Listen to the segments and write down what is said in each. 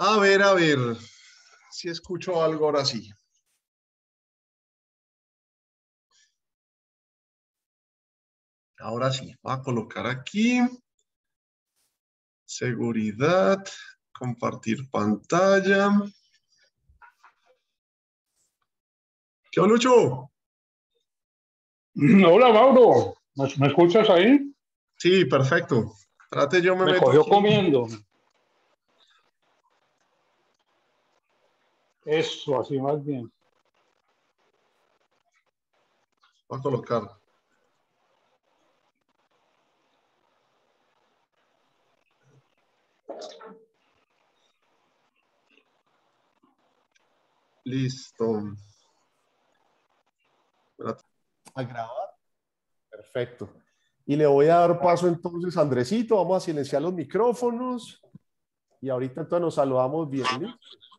A ver, si escucho algo ahora sí. Ahora sí, voy a colocar aquí. Seguridad, compartir pantalla. ¿Qué onda, Lucho? Hola, Mauro. ¿Me escuchas ahí? Sí, perfecto. Trate, yo me Me meto cogió aquí. comiendo. Eso, así más bien. Voy a colocar. Listo. A grabar. Perfecto. Y le voy a dar paso entonces a Andresito. Vamos a silenciar los micrófonos. Y ahorita entonces nos saludamos bien. ¿Listo?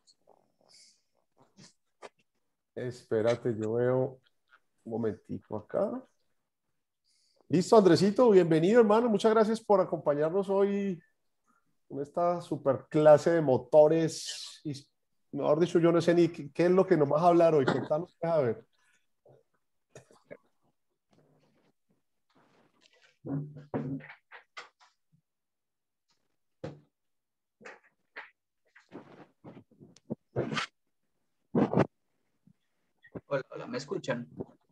Espérate, yo veo un momentico acá. Listo, Andresito, bienvenido, hermano. Muchas gracias por acompañarnos hoy en esta super clase de motores. Y, mejor dicho, yo no sé ni qué es lo que nos vas a hablar hoy. Contanos, a ver. Hola, hola, ¿me escuchan?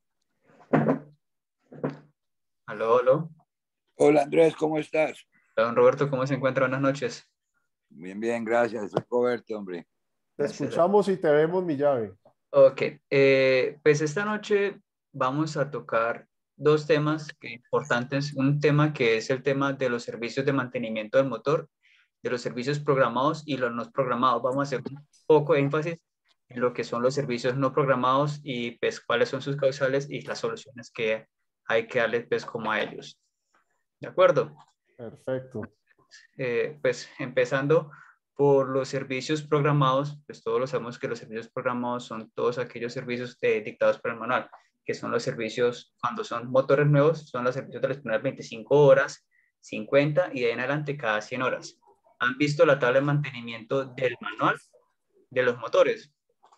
Aló, aló. Hola Andrés, ¿cómo estás? Hola, don Roberto, ¿cómo se encuentra? Buenas noches. Bien, bien, gracias. Soy Roberto, hombre. Te Gracias. escuchamos y te vemos, mi llave. Ok, pues esta noche vamos a tocar dos temas importantes. Un tema que es el tema de los servicios de mantenimiento del motor, de los servicios programados y los no programados. Vamos a hacer un poco de énfasis en lo que son los servicios no programados y pues cuáles son sus causales y las soluciones que hay que darles pues como a ellos. ¿De acuerdo? Perfecto. Pues empezando por los servicios programados, pues todos lo sabemos que los servicios programados son todos aquellos servicios dictados por el manual, que son los servicios, cuando son motores nuevos, son los servicios de las primeras 25 horas, 50 y de ahí en adelante cada 100 horas. ¿Han visto la tabla de mantenimiento del manual de los motores?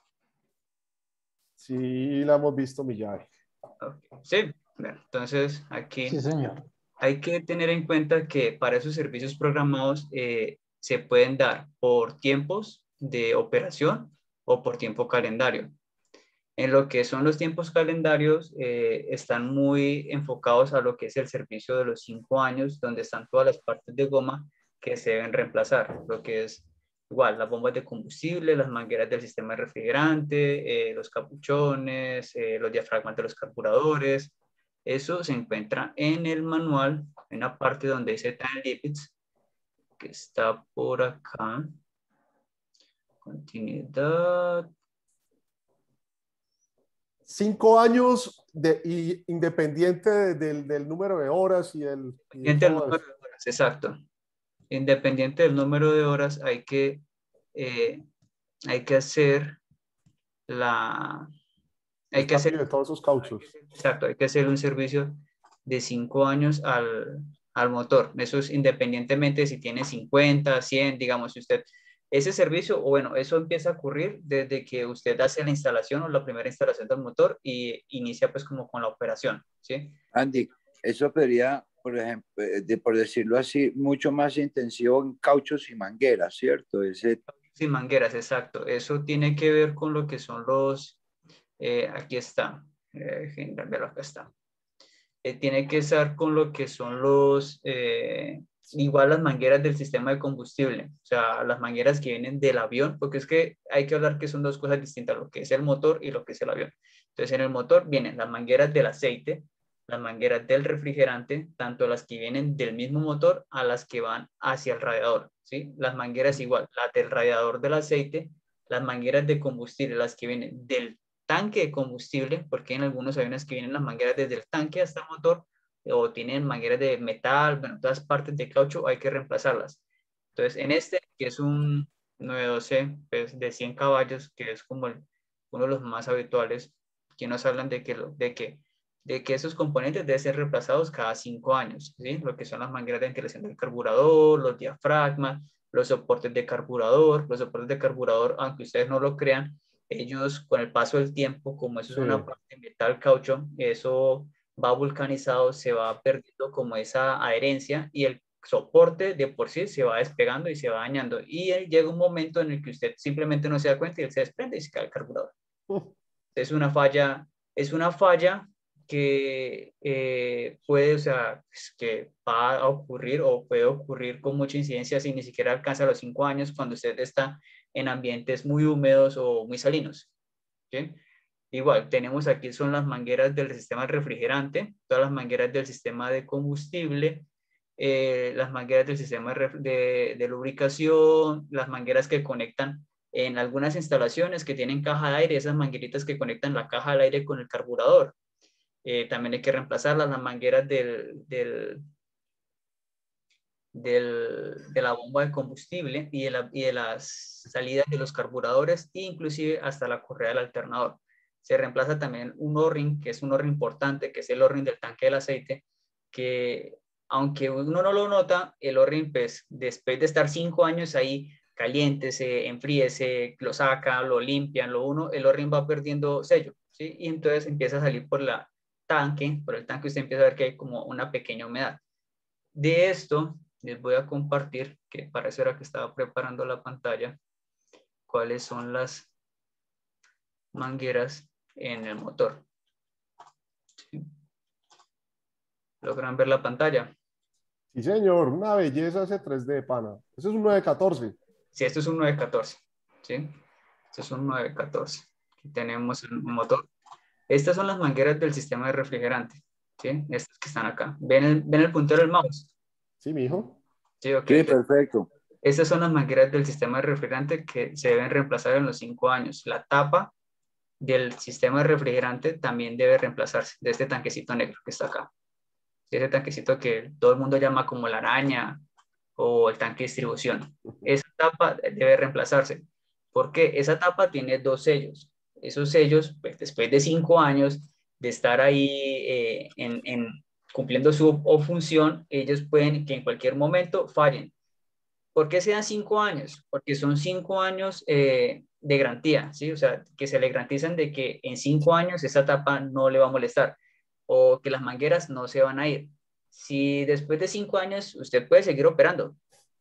Sí, la hemos visto, mi llave. Okay. Sí, bueno, entonces Sí, aquí señor. hay que tener en cuenta que para esos servicios programados se pueden dar por tiempos de operación o por tiempo calendario. En lo que son los tiempos calendarios, están muy enfocados a lo que es el servicio de los 5 años, donde están todas las partes de goma que se deben reemplazar, lo que es igual las bombas de combustible, las mangueras del sistema refrigerante, los capuchones, los diafragmas de los carburadores. Eso se encuentra en el manual, en la parte donde dice Time Lipids, que está por acá. Continuidad. 5 años independiente del número de horas y de Independiente del todo número eso. de horas, exacto. Independiente del número de horas, eh, hay que hacer la... Hay El que hacer, cambio de todos esos cauchos. exacto, hay que hacer un servicio de 5 años al motor. Eso es independientemente de si tiene 50, 100, digamos, si usted... Ese servicio, o bueno, eso empieza a ocurrir desde que usted hace la instalación o la primera instalación del motor y inicia pues como con la operación, ¿sí? Andy, eso sería, por ejemplo, por decirlo así, mucho más intensivo en cauchos y mangueras, ¿cierto? Sin mangueras, exacto. Eso tiene que ver con lo que son los, aquí está, acá está. Tiene que estar con lo que son los, igual las mangueras del sistema de combustible, o sea, las mangueras que vienen del avión, porque es que hay que hablar que son dos cosas distintas, lo que es el motor y lo que es el avión. Entonces, en el motor vienen las mangueras del aceite, las mangueras del refrigerante, tanto las que vienen del mismo motor a las que van hacia el radiador, ¿sí? Las mangueras igual, las del radiador del aceite, las mangueras de combustible, las que vienen del tanque de combustible, porque en algunos aviones que vienen las mangueras desde el tanque hasta el motor, o tienen mangueras de metal, bueno, todas partes de caucho, hay que reemplazarlas. Entonces, en este, que es un 912 pues, de 100 caballos, que es como uno de los más habituales, que nos hablan de que esos componentes deben ser reemplazados cada 5 años, ¿sí? Lo que son las mangueras de ventilación del carburador, los diafragmas, los soportes de carburador. Los soportes de carburador, aunque ustedes no lo crean, ellos con el paso del tiempo, como eso es una parte de metal caucho, eso va vulcanizado, se va perdiendo como esa adherencia y el soporte de por sí se va despegando y se va dañando. Y llega un momento en el que usted simplemente no se da cuenta y él se desprende y se cae el carburador. Es una falla que puede, o sea, que va a ocurrir o puede ocurrir con mucha incidencia si ni siquiera alcanza los 5 años cuando usted está en ambientes muy húmedos o muy salinos. ¿Sí? Igual, tenemos aquí son las mangueras del sistema refrigerante, todas las mangueras del sistema de combustible, las mangueras del sistema de lubricación, las mangueras que conectan en algunas instalaciones que tienen caja de aire, esas mangueritas que conectan la caja de aire con el carburador. También hay que reemplazarlas, las mangueras de la bomba de combustible y de las salidas de los carburadores e inclusive hasta la correa del alternador. Se reemplaza también un O-ring, que es un O-ring importante, que es el O-ring del tanque del aceite, que aunque uno no lo nota, el O-ring, pues, después de estar 5 años ahí, caliente, se enfríe, se lo saca, lo limpian, el O-ring va perdiendo sello, ¿sí? Y entonces empieza a salir por el tanque usted empieza a ver que hay como una pequeña humedad. De esto les voy a compartir, que para eso era que estaba preparando la pantalla, cuáles son las mangueras en el motor. ¿Sí? ¿Logran ver la pantalla? Sí, señor, una belleza ese 3D, pana. Ese es un 914. Sí, esto es un 914. ¿Sí? Esto es un 914. Aquí tenemos el motor. Estas son las mangueras del sistema de refrigerante. ¿Sí? Estas que están acá. ¿Ven el puntero del mouse? Sí, mijo. Sí, ok. Sí, perfecto. Estas son las mangueras del sistema de refrigerante que se deben reemplazar en los 5 años. La tapa del sistema de refrigerante también debe reemplazarse, de este tanquecito negro que está acá. Ese tanquecito que todo el mundo llama como la araña o el tanque de distribución. Esa tapa debe reemplazarse. Porque esa tapa tiene 2 sellos. Esos sellos, pues, después de 5 años de estar ahí cumpliendo su función, ellos pueden que en cualquier momento fallen. ¿Por qué se dan 5 años? Porque son 5 años de garantía, ¿sí? O sea, que se le garantizan de que en 5 años esa tapa no le va a molestar o que las mangueras no se van a ir. Si después de 5 años usted puede seguir operando,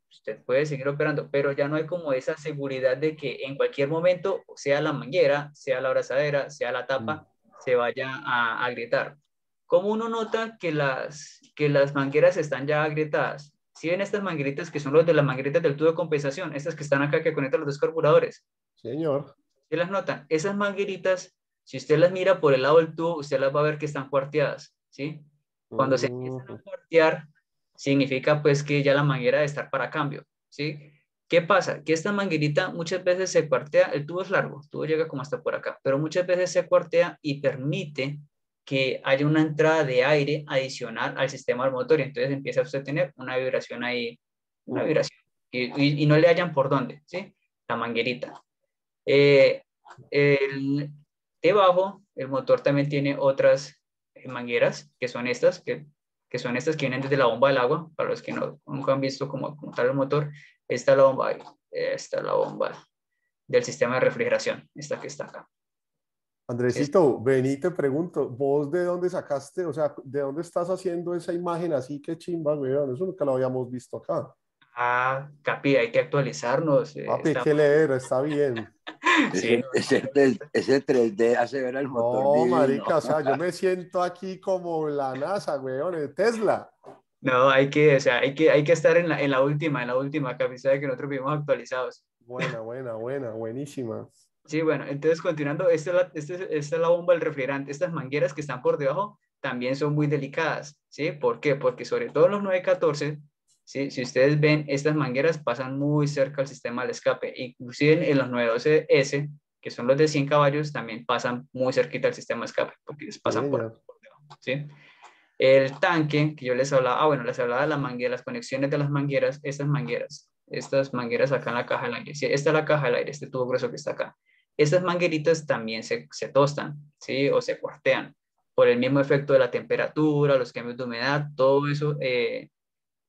pero ya no hay como esa seguridad de que en cualquier momento, sea la manguera, sea la abrazadera, sea la tapa, se vaya a agrietar. ¿Cómo uno nota que las mangueras están ya agrietadas? Si ven estas mangueritas que son los de las mangueritas del tubo de compensación, estas que están acá que conectan los 2 carburadores. Señor. ¿Sí las notan? Esas mangueritas, si usted las mira por el lado del tubo, usted las va a ver que están cuarteadas, ¿sí? Cuando se empiezan a cuartear, significa pues que ya la manguera debe estar para cambio, ¿sí? ¿Qué pasa? Que esta manguerita muchas veces se cuartea, el tubo es largo, el tubo llega como hasta por acá, pero muchas veces se cuartea y permite que haya una entrada de aire adicional al sistema del motor y entonces empieza usted a tener una vibración ahí, una vibración, y no le hallan por dónde, ¿sí? La manguerita. Debajo, el motor también tiene otras mangueras, que son estas, que son estas que vienen desde la bomba del agua, para los que nunca han visto como tal el motor. Esta es la bomba del sistema de refrigeración, esta que está acá. Andresito, vení, te pregunto, ¿vos de dónde sacaste, o sea, de dónde estás haciendo esa imagen así? Qué chimba, weón, eso nunca lo habíamos visto acá. Capi, hay que actualizarnos. Papi, hay que leer, está bien. Sí, Ese 3D hace ver el motor No, divino. marica, o sea, yo me siento aquí como la NASA, weón, Tesla. no, hay que estar en la última, Capi, sabe que nosotros vivimos actualizados. Buenísima. Sí, bueno, entonces continuando, esta es la bomba del refrigerante. Estas mangueras que están por debajo también son muy delicadas, ¿sí? ¿Por qué? Porque sobre todo en los 914, ¿sí? Si ustedes ven, estas mangueras pasan muy cerca al sistema del escape. Inclusive en los 912S, que son los de 100 caballos, también pasan muy cerquita al sistema de escape, porque les pasan por debajo, ¿sí? El tanque que yo les hablaba, les hablaba de la manguera, las conexiones de las mangueras, estas mangueras acá en la caja del aire. Sí, esta es la caja del aire, este tubo grueso que está acá. Estas mangueritas también se tostan, ¿sí? O se cuartean por el mismo efecto de la temperatura, los cambios de humedad, todo eso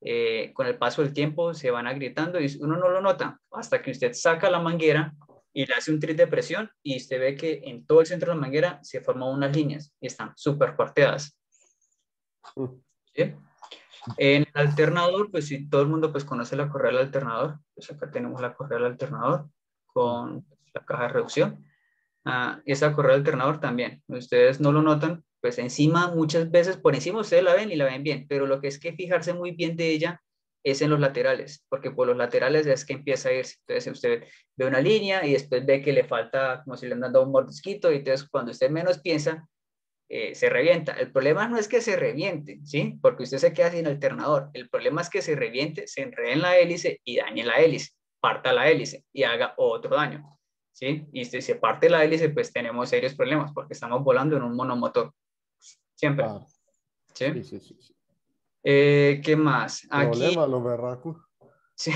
con el paso del tiempo se van agrietando y uno no lo nota hasta que usted saca la manguera y le hace un tris de presión y usted ve que en todo el centro de la manguera se forman unas líneas y están súper cuarteadas. ¿Sí? En el alternador, pues si todo el mundo pues conoce la correa del alternador, pues acá tenemos la correa del alternador con la caja de reducción. Esa correa del alternador también, ustedes no lo notan, pues encima muchas veces por encima ustedes la ven y la ven bien, pero lo que es que fijarse muy bien de ella es en los laterales, porque por los laterales es que empieza a irse. Entonces usted ve una línea y después ve que le falta como si le han dado un mordisquito y entonces cuando usted menos piensa, se revienta. El problema no es que se reviente, ¿sí? Porque usted se queda sin alternador. El problema es que se reviente, se enrede en la hélice y dañe la hélice, parta la hélice y haga otro daño, ¿sí? Y si se parte la hélice, pues tenemos serios problemas porque estamos volando en un monomotor, siempre, Ah, ¿sí? sí, sí, sí, sí. ¿Qué más? Aquí, Problema, los berracos. sí.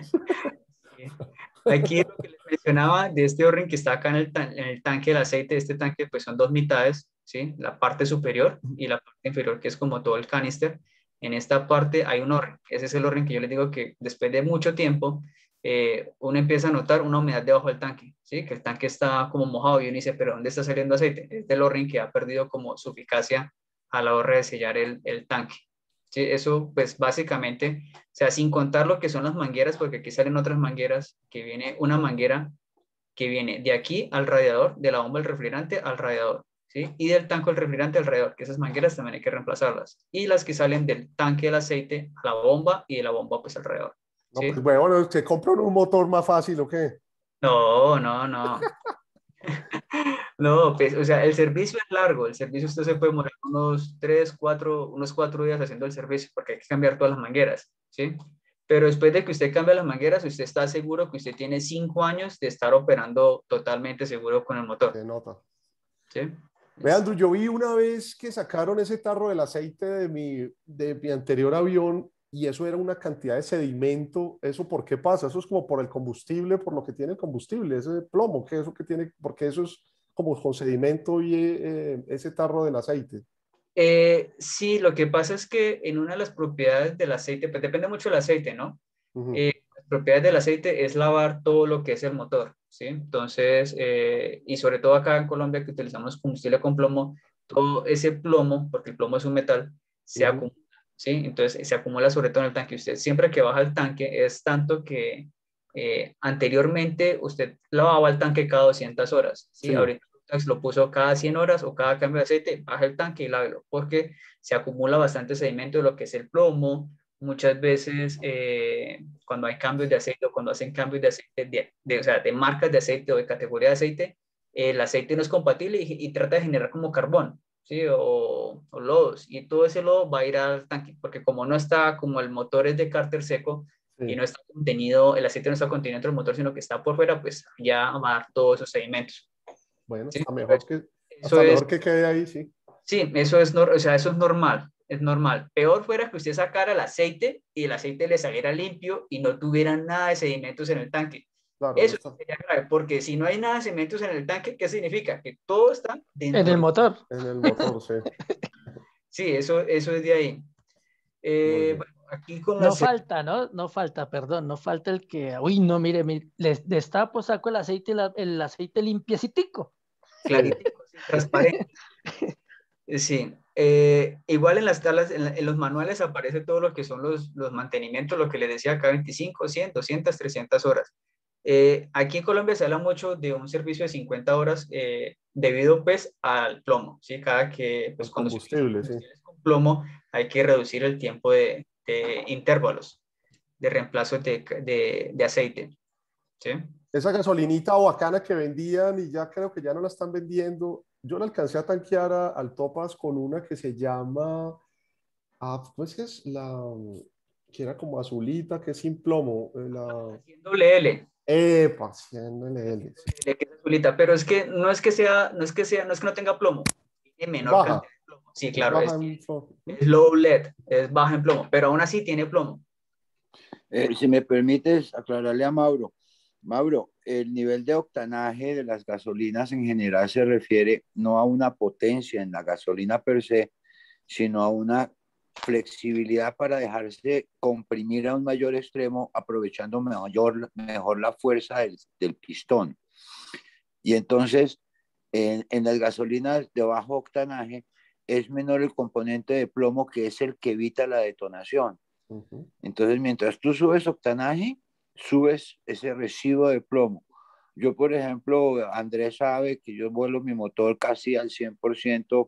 Aquí lo que les mencionaba de este O-ring que está acá en el tanque del aceite, este tanque pues son dos mitades, ¿sí? La parte superior y la parte inferior que es como todo el canister. En esta parte hay un O-ring, ese es el O-ring que yo les digo que después de mucho tiempo uno empieza a notar una humedad debajo del tanque, ¿sí? Que el tanque está como mojado y uno dice, pero ¿dónde está saliendo aceite? Es del O-ring que ha perdido como su eficacia a la hora de sellar el tanque. Sí, eso pues básicamente, o sea, sin contar lo que son las mangueras, porque aquí salen otras mangueras, que viene una manguera que viene de aquí al radiador, de la bomba del refrigerante al radiador, ¿sí? Y del tanque del refrigerante al radiador, que esas mangueras también hay que reemplazarlas. Y las que salen del tanque del aceite a la bomba y de la bomba pues al radiador, No, pues ¿sí? bueno, ¿se compra un motor más fácil o qué? No, no, no. No, pues, o sea, el servicio es largo, el servicio usted se puede demorar unos 3, 4, unos 4 días haciendo el servicio porque hay que cambiar todas las mangueras, ¿sí? Pero después de que usted cambie las mangueras, usted está seguro que usted tiene 5 años de estar operando totalmente seguro con el motor, Se nota. ¿sí? Ve, Andrew, yo vi una vez que sacaron ese tarro del aceite de mi anterior avión y eso era una cantidad de sedimento. ¿Eso por qué pasa? Eso es como por el combustible, por lo que tiene el combustible, ese plomo, ¿qué es eso que tiene? Porque eso es como con sedimento y ese tarro del aceite. Sí, lo que pasa es que en una de las propiedades del aceite, pues depende mucho del aceite, ¿no? Ujú. Las propiedades del aceite es lavar todo lo que es el motor, ¿sí? Entonces, y sobre todo acá en Colombia que utilizamos combustible con plomo, todo ese plomo, porque el plomo es un metal, se Ujú. acumula, ¿sí? Entonces, se acumula sobre todo en el tanque. Usted siempre que baja el tanque es tanto que anteriormente usted lavaba el tanque cada 200 horas, ¿sí? Sí, Ahorita lo puso cada 100 horas o cada cambio de aceite, baja el tanque y lávelo, porque se acumula bastante sedimento de lo que es el plomo. Muchas veces cuando hay cambios de aceite o cuando hacen cambios de aceite, o sea, de marcas de aceite o de categoría de aceite, el aceite no es compatible y trata de generar como carbón, ¿sí? O lodos. Y todo ese lodo va a ir al tanque, porque como no está, como el motor es de cárter seco y sí. no está contenido, el aceite no está contenido dentro del motor, sino que está por fuera, pues ya va a dar todos esos sedimentos, Bueno, ¿sí? Eso hasta es mejor que quede ahí, sí. Sí, o sea, eso es normal. Peor fuera que usted sacara el aceite y el aceite le saliera limpio y no tuviera nada de sedimentos en el tanque. Claro, no Eso está sería grave, porque si no hay nada de sedimentos en el tanque, ¿qué significa? Que todo está En dentro el del... motor. en el motor, sí. Sí, eso es de ahí. Muy bien. Bueno, aquí con No las... falta, ¿no? No falta, perdón, no falta el que, uy, no, mire, les destapo, saco el aceite, el aceite limpiecitico. Sí. Claritico, sí, transparente. Sí, igual en las tablas, en los manuales aparece todo lo que son los mantenimientos, lo que les decía acá, 25, 100, 200, 300 horas. Aquí en Colombia se habla mucho de un servicio de 50 horas debido pues al plomo, ¿sí? Cada que, pues El cuando se utilizan combustible, sí. combustibles con plomo hay que reducir el tiempo de intervalos de reemplazo de aceite, ¿sí? Esa gasolinita bacana que vendían y ya creo que ya no la están vendiendo. Yo la alcancé a tanquear al Topas con una que se llama, ¿cómo es que es? Que era como azulita, que es sin plomo. Haciendo L. Epa, 100 LL, sí. Que es azulita, pero es que no es que sea, no es que no tenga plomo, tiene Es menor baja, cantidad de plomo. Sí, es claro, baja en es low LED, es baja en plomo, pero aún así tiene plomo. Si me permites aclararle a Mauro. Mauro, el nivel de octanaje de las gasolinas en general se refiere no a una potencia en la gasolina per se, sino a una flexibilidad para dejarse comprimir a un mayor extremo, aprovechando mejor la fuerza del pistón. Y entonces, en las gasolinas de bajo octanaje, es menor el componente de plomo, que es el que evita la detonación. Entonces, mientras tú subes octanaje, subes ese residuo de plomo. Yo, por ejemplo, Andrés sabe que yo vuelo mi motor casi al 100%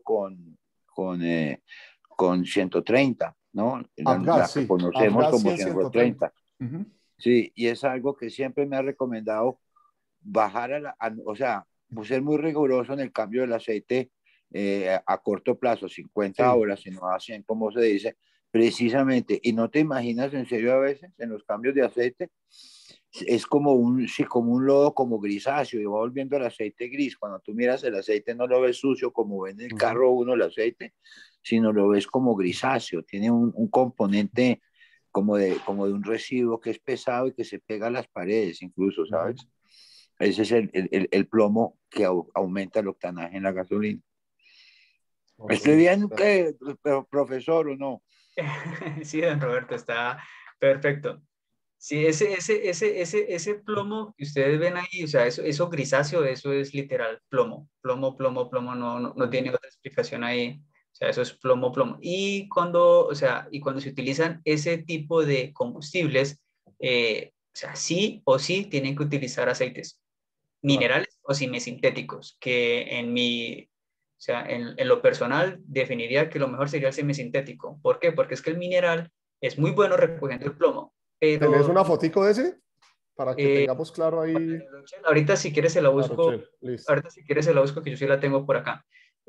con 130, ¿no? La Avgas, que sí. conocemos Avgas como 100, 130. 130. Sí, y es algo que siempre me ha recomendado bajar o sea, ser muy riguroso en el cambio del aceite a corto plazo, 50 Sí. horas, sino a 100, como se dice, precisamente. Y no te imaginas, en serio, a veces en los cambios de aceite es como como un lodo como grisáceo, y va volviendo el aceite gris. Cuando tú miras el aceite no lo ves sucio como ven en el carro uno el aceite, sino lo ves como grisáceo. Tiene un componente como de un residuo que es pesado y que se pega a las paredes incluso, ¿sabes? Ese es el plomo que aumenta el octanaje en la gasolina. Okay. ¿Estoy bien, profesor, o no? Sí, don Roberto, está perfecto. Sí, ese plomo que ustedes ven ahí, o sea, eso grisáceo, eso es literal plomo, plomo, no tiene otra explicación ahí. O sea, eso es plomo, plomo. Y cuando se utilizan ese tipo de combustibles, o sea, sí o sí tienen que utilizar aceites minerales o semisintéticos, que o sea, en lo personal definiría que lo mejor sería el semisintético. ¿Por qué? Porque es que el mineral es muy bueno recogiendo el plomo, ¿Tenés pero una fotico de ese? Para que tengamos claro ahí. ahorita si quieres se la Claro, busco, Chel, listo. ahorita si quieres se la busco, que yo sí la tengo por acá.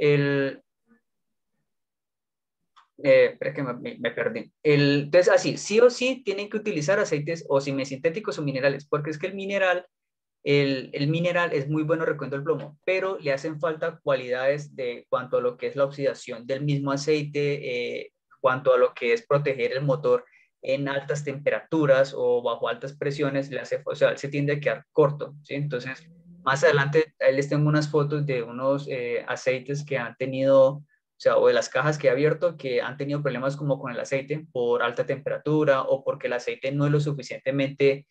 Espera que me perdí. Entonces, así, sí o sí tienen que utilizar aceites o semisintéticos o minerales, porque es que el mineral es muy bueno recogiendo el plomo, pero le hacen falta cualidades de cuanto a lo que es la oxidación del mismo aceite, cuanto a lo que es proteger el motor en altas temperaturas o bajo altas presiones, o sea, él se tiende a quedar corto, ¿sí? Entonces, más adelante, ahí les tengo unas fotos de unos aceites que han tenido, o sea, o de las cajas que he abierto, que han tenido problemas como con el aceite por alta temperatura o porque el aceite no es lo suficientemente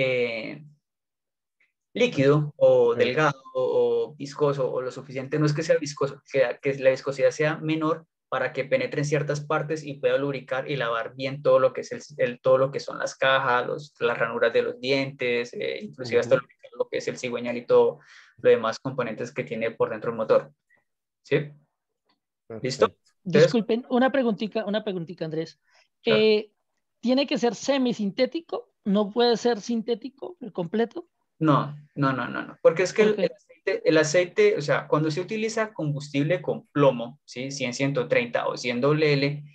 líquido o delgado o viscoso, o lo suficiente, no es que sea viscoso, que la viscosidad sea menor para que penetre en ciertas partes y pueda lubricar y lavar bien todo lo que es todo lo que son las cajas, las ranuras de los dientes, inclusive hasta lubricar lo que es el cigüeñal y todo lo demás componentes que tiene por dentro el motor. ¿Sí? ¿Listo? Perfecto. Entonces, Disculpen, una preguntita, Andrés. claro. ¿Tiene que ser semisintético? ¿No puede ser sintético el completo? No, porque es que Ok. el aceite, o sea, cuando se utiliza combustible con plomo, ¿sí? 100, 130 o 100 WL,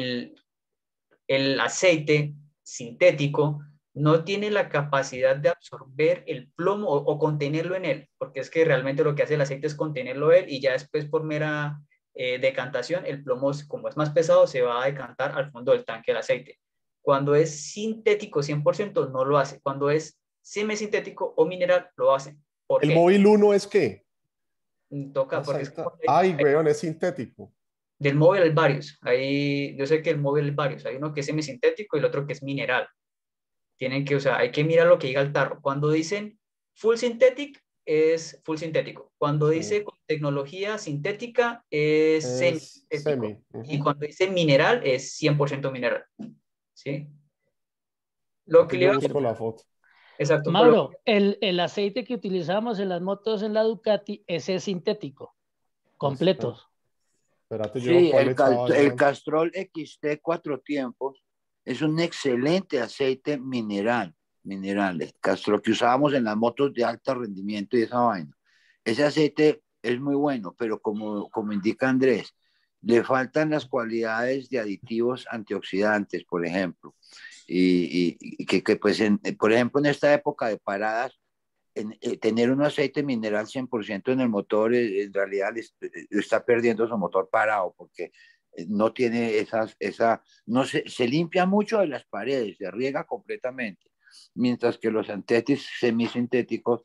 el aceite sintético no tiene la capacidad de absorber el plomo o contenerlo en él, porque es que realmente lo que hace el aceite es contenerlo él y ya después por mera decantación, el plomo, como es más pesado, se va a decantar al fondo del tanque del aceite. Cuando es sintético 100% no lo hace. Cuando es semisintético o mineral, lo hacen. ¿Por ¿El qué? móvil 1 es qué? Toca, porque es que Ay, weón, es sintético. del móvil hay varios. Yo sé que el móvil hay varios. Hay uno que es semisintético y el otro que es mineral. Tienen que, o sea, hay que mirar lo que diga el tarro. Cuando dicen full synthetic, es full sintético. Cuando dice con tecnología sintética, es Es semisintético. semi. Y cuando dice mineral, es 100% mineral. ¿Sí? Lo que le Yo iba a busco la Perfecto. foto. exacto, pero Mauro, el aceite que utilizamos en las motos en la Ducati, ese es sintético, completos. Espérate, yo Sí, cuál le echaba el yo. Castrol XT 4 tiempos es un excelente aceite mineral, el Castrol que usábamos en las motos de alto rendimiento y esa vaina. Ese aceite es muy bueno, pero como indica Andrés, le faltan las cualidades de aditivos antioxidantes, por ejemplo, y que pues, por ejemplo, en esta época de paradas, tener un aceite mineral 100% en el motor, en realidad está perdiendo su motor parado, porque no tiene no se limpia mucho de las paredes, se riega completamente, mientras que los antetis semisintéticos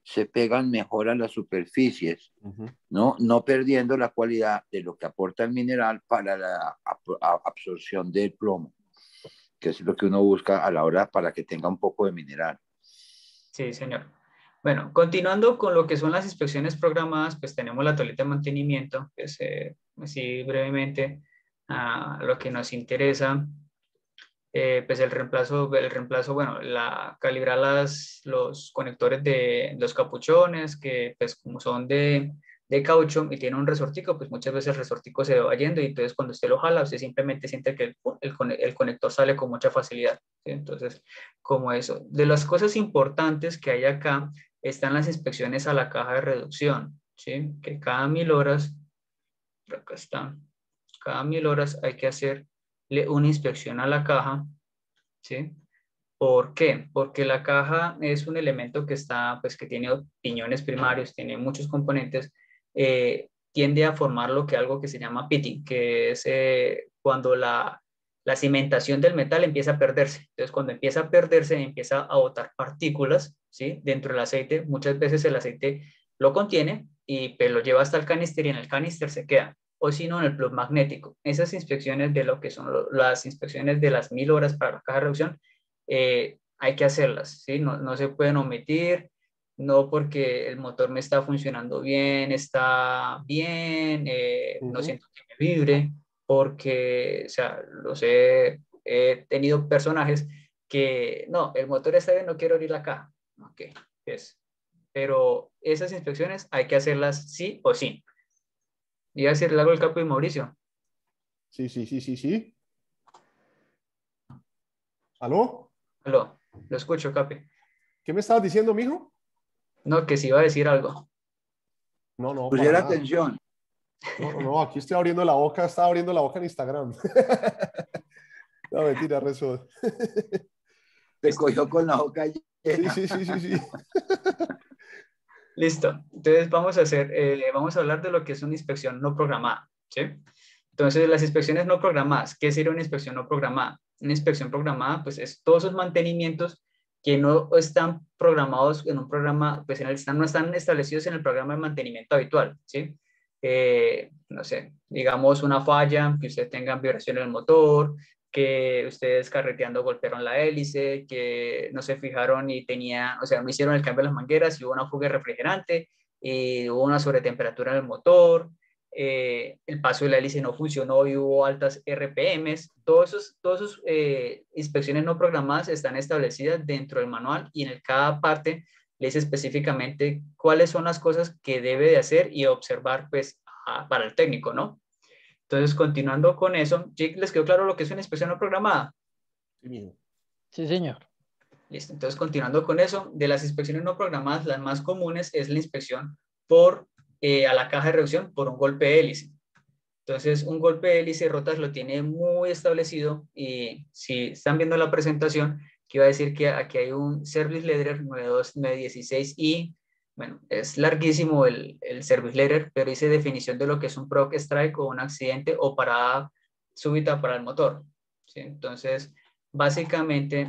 se pegan mejor a las superficies, Ujú. no perdiendo la cualidad de lo que aporta el mineral para la absorción del plomo, que es lo que uno busca a la hora para que tenga un poco de mineral. Sí, señor. Bueno, continuando con lo que son las inspecciones programadas, pues tenemos la tableta de mantenimiento, pues así brevemente a lo que nos interesa, pues el reemplazo, bueno, calibrar los conectores de los capuchones, que pues como son de caucho y tiene un resortico, pues muchas veces el resortico se va yendo y entonces cuando usted lo jala, usted simplemente siente que el conector sale con mucha facilidad, ¿sí? Entonces, como eso. De las cosas importantes que hay acá están las inspecciones a la caja de reducción, ¿sí? Que cada 1000 horas, acá están, cada 1000 horas hay que hacerle una inspección a la caja, ¿sí? ¿Por qué? Porque la caja es un elemento que está, pues que tiene piñones primarios, tiene muchos componentes, tiende a formar algo que se llama pitting, que es cuando la cimentación del metal empieza a perderse. Entonces, cuando empieza a perderse, empieza a botar partículas, ¿sí? Dentro del aceite. Muchas veces el aceite lo contiene y pues, lo lleva hasta el canister y en el canister se queda. O si no, en el plug magnético. Esas inspecciones de lo que son las inspecciones de las 1000 horas para la caja de reducción, hay que hacerlas, ¿sí? No se pueden omitir, no porque el motor me está funcionando bien, está bien, no Ujú. siento que me vibre, porque, o sea, he tenido personajes que, no, el motor está bien, no quiero abrir la caja, ok, es, pero esas inspecciones hay que hacerlas sí o sí. Y así le hago el capo de Mauricio. Sí, sí, sí, sí, sí. ¿Aló? Aló, lo escucho, Capi. ¿Qué me estabas diciendo, mijo? No, que si iba a decir algo. No, no, para Pusiera nada. atención, No, no, no, aquí estoy abriendo la boca, estaba abriendo la boca en Instagram. No, mentira, rezo. te cogió con la boca Sí, llena. sí, sí, sí, sí. Listo. Entonces vamos a hablar de lo que es una inspección no programada, ¿sí? Entonces, las inspecciones no programadas, ¿qué sería una inspección no programada? Una inspección programada, pues es todos esos mantenimientos que no están programados en un programa, pues no están establecidos en el programa de mantenimiento habitual, ¿sí? No sé, digamos una falla, que usted tenga vibración en el motor, que ustedes carreteando golpearon la hélice, que no se fijaron y no hicieron el cambio de las mangueras y hubo una fuga de refrigerante, y hubo una sobretemperatura en el motor, el paso de la hélice no funcionó y hubo altas RPMs. Todos esos inspecciones no programadas están establecidas dentro del manual y en cada parte le dice específicamente cuáles son las cosas que debe de hacer y observar pues para el técnico, ¿no? Entonces, continuando con eso, ¿sí les quedó claro lo que es una inspección no programada? Sí, mijo. Sí, señor. Listo. Entonces, continuando con eso, de las inspecciones no programadas, las más comunes es la inspección a la caja de reducción por un golpe de hélice. Entonces, un golpe de hélice rotas lo tiene muy establecido y si están viendo la presentación, que iba a decir que aquí hay un Service Letter 92916 y, bueno, es larguísimo el Service Letter, pero dice definición de lo que es un proc strike o un accidente o parada súbita para el motor, ¿sí? Entonces, básicamente,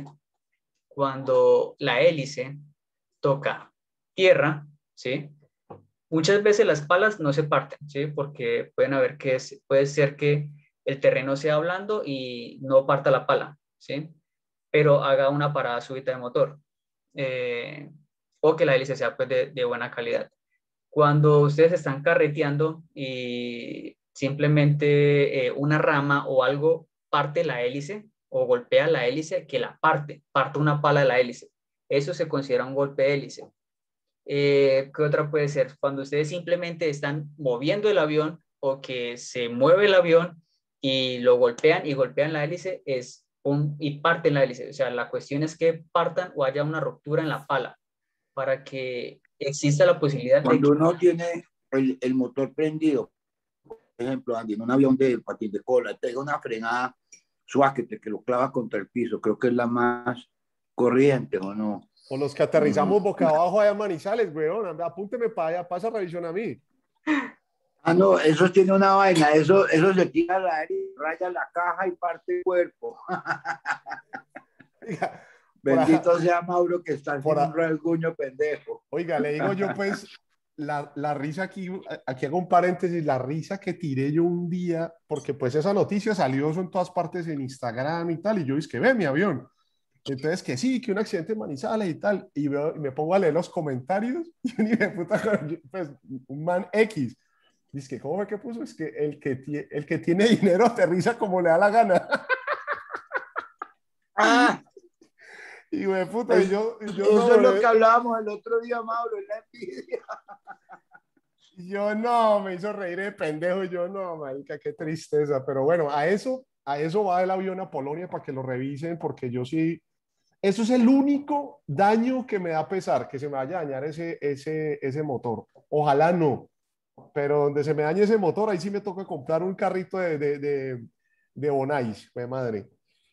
cuando la hélice toca tierra, ¿sí? Muchas veces las palas no se parten, ¿sí? Porque puede ser que el terreno sea blando y no parta la pala, ¿sí? Pero haga una parada súbita de motor, eh, o que la hélice sea pues, de buena calidad. Cuando ustedes están carreteando y simplemente una rama o algo parte la hélice o golpea la hélice, que parte una pala de la hélice. Eso se considera un golpe de hélice. ¿Qué otra puede ser? Cuando ustedes simplemente están moviendo el avión o que se mueve el avión y lo golpean y golpean la hélice y parten la hélice. O sea, la cuestión es que partan o haya una ruptura en la pala para que exista la posibilidad de Cuando que... uno tiene el motor prendido, por ejemplo, Andy, en un avión de patín de cola, te da una frenada suave que lo clava contra el piso, creo que es la más corriente, ¿o no? O los que ¿O no? aterrizamos boca abajo allá en Manizales, weón. Anda, apúnteme para allá, pasa revisión a mí. Ah, no, eso tiene una vaina, eso se tira al aire, raya la caja y parte el cuerpo. Oiga, por, Bendito sea Mauro que está por, haciendo un rasguño pendejo. Oiga, le digo yo pues, la risa aquí hago un paréntesis, la risa que tiré yo un día, porque pues esa noticia salió eso en todas partes en Instagram y tal, y yo dije que ve mi avión. Entonces que sí, que un accidente en Manizales y tal, y me pongo a leer los comentarios, y un hijo de puta, pues un man X, dice que, ¿cómo fue que puso? Es que el que tiene dinero aterriza como le da la gana. Ah, Y de puta, y yo no, eso es lo bro. que hablábamos el otro día, Mauro, es la envidia. Y yo no, me hizo reír de pendejo. Y yo no, marica, qué tristeza. Pero bueno, a eso va el avión a Polonia para que lo revisen, porque yo sí, eso es el único daño que me da pesar, que se me vaya a dañar ese motor. Ojalá no, pero donde se me dañe ese motor, ahí sí me toca comprar un carrito de Bonais, de madre.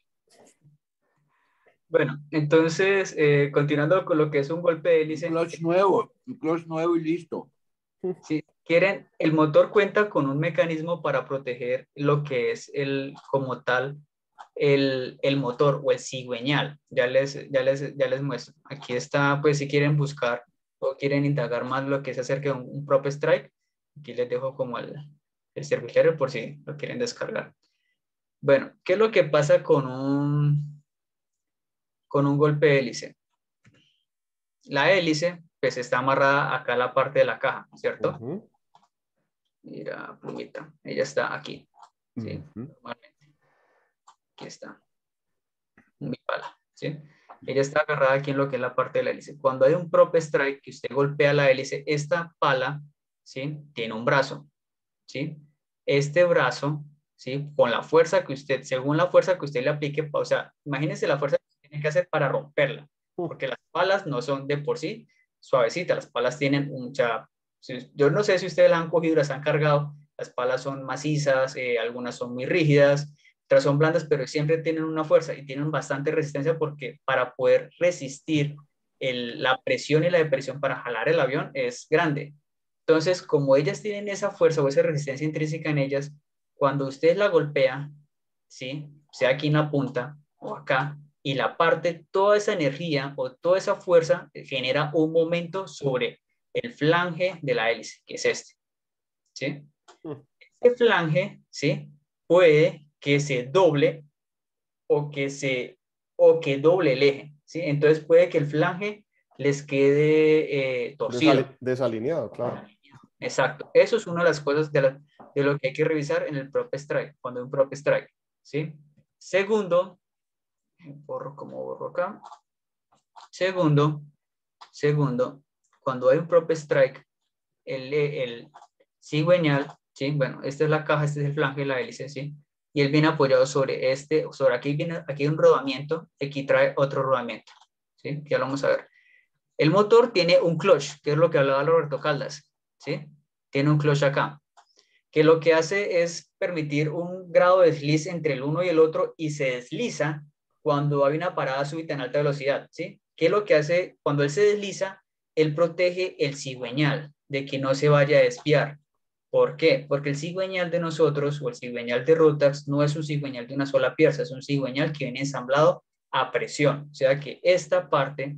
Bueno, entonces, continuando con lo que es un golpe de hélice, Un clutch nuevo y listo. si quieren, el motor cuenta con un mecanismo para proteger lo que es como tal, el motor o el cigüeñal. Ya les muestro. Aquí está, pues si quieren buscar o quieren indagar más lo que es acerca de un prop strike, aquí les dejo como el serviciario por si lo quieren descargar. Bueno, ¿qué es lo que pasa con un golpe de hélice? La hélice, pues está amarrada acá a la parte de la caja, ¿cierto? Ujú, Mira, plumita, ella está aquí, ¿sí? ujú. Normalmente, aquí está, mi pala, ¿sí? Ella está agarrada aquí en lo que es la parte de la hélice. Cuando hay un prop strike que usted golpea la hélice, esta pala, ¿sí? Tiene un brazo, ¿sí? Este brazo, ¿sí? Con la fuerza que usted, según la fuerza que usted le aplique, o sea, imagínense la fuerza que tiene que hacer para romperla, porque las palas no son de por sí suavecitas, las palas tienen mucha, yo no sé si ustedes las han cogido y las han cargado, las palas son macizas, algunas son muy rígidas, otras son blandas, pero siempre tienen una fuerza y tienen bastante resistencia porque para poder resistir la presión y la depresión para jalar el avión es grande. Entonces, como ellas tienen esa fuerza o esa resistencia intrínseca en ellas, cuando usted la golpea, ¿sí? Sea aquí en la punta o acá, y la parte, toda esa energía o toda esa fuerza genera un momento sobre el flange de la hélice, que es este, ¿sí? Este flange, ¿sí? Puede que se doble o que doble el eje, ¿sí? Entonces puede que el flange les quede torcido. Desalineado, claro. Exacto. Eso es una de las cosas de lo que hay que revisar en el prop strike, cuando hay un prop strike, ¿sí? Segundo, borro acá. Segundo, cuando hay un prop strike, el cigüeñal, ¿sí? Bueno, esta es la caja, este es el flange de la hélice, ¿sí? Y él viene apoyado sobre aquí hay un rodamiento, aquí trae otro rodamiento, ¿sí? Ya lo vamos a ver. El motor tiene un clutch, que es lo que hablaba Roberto Caldas, ¿sí? Tiene un clutch acá, que lo que hace es permitir un grado de desliz entre el uno y el otro y se desliza cuando hay una parada súbita en alta velocidad, ¿sí? ¿Qué es lo que hace? Cuando él se desliza, él protege el cigüeñal de que no se vaya a desviar. ¿Por qué? Porque el cigüeñal de nosotros o el cigüeñal de Rotax no es un cigüeñal de una sola pieza, es un cigüeñal que viene ensamblado a presión. O sea que esta parte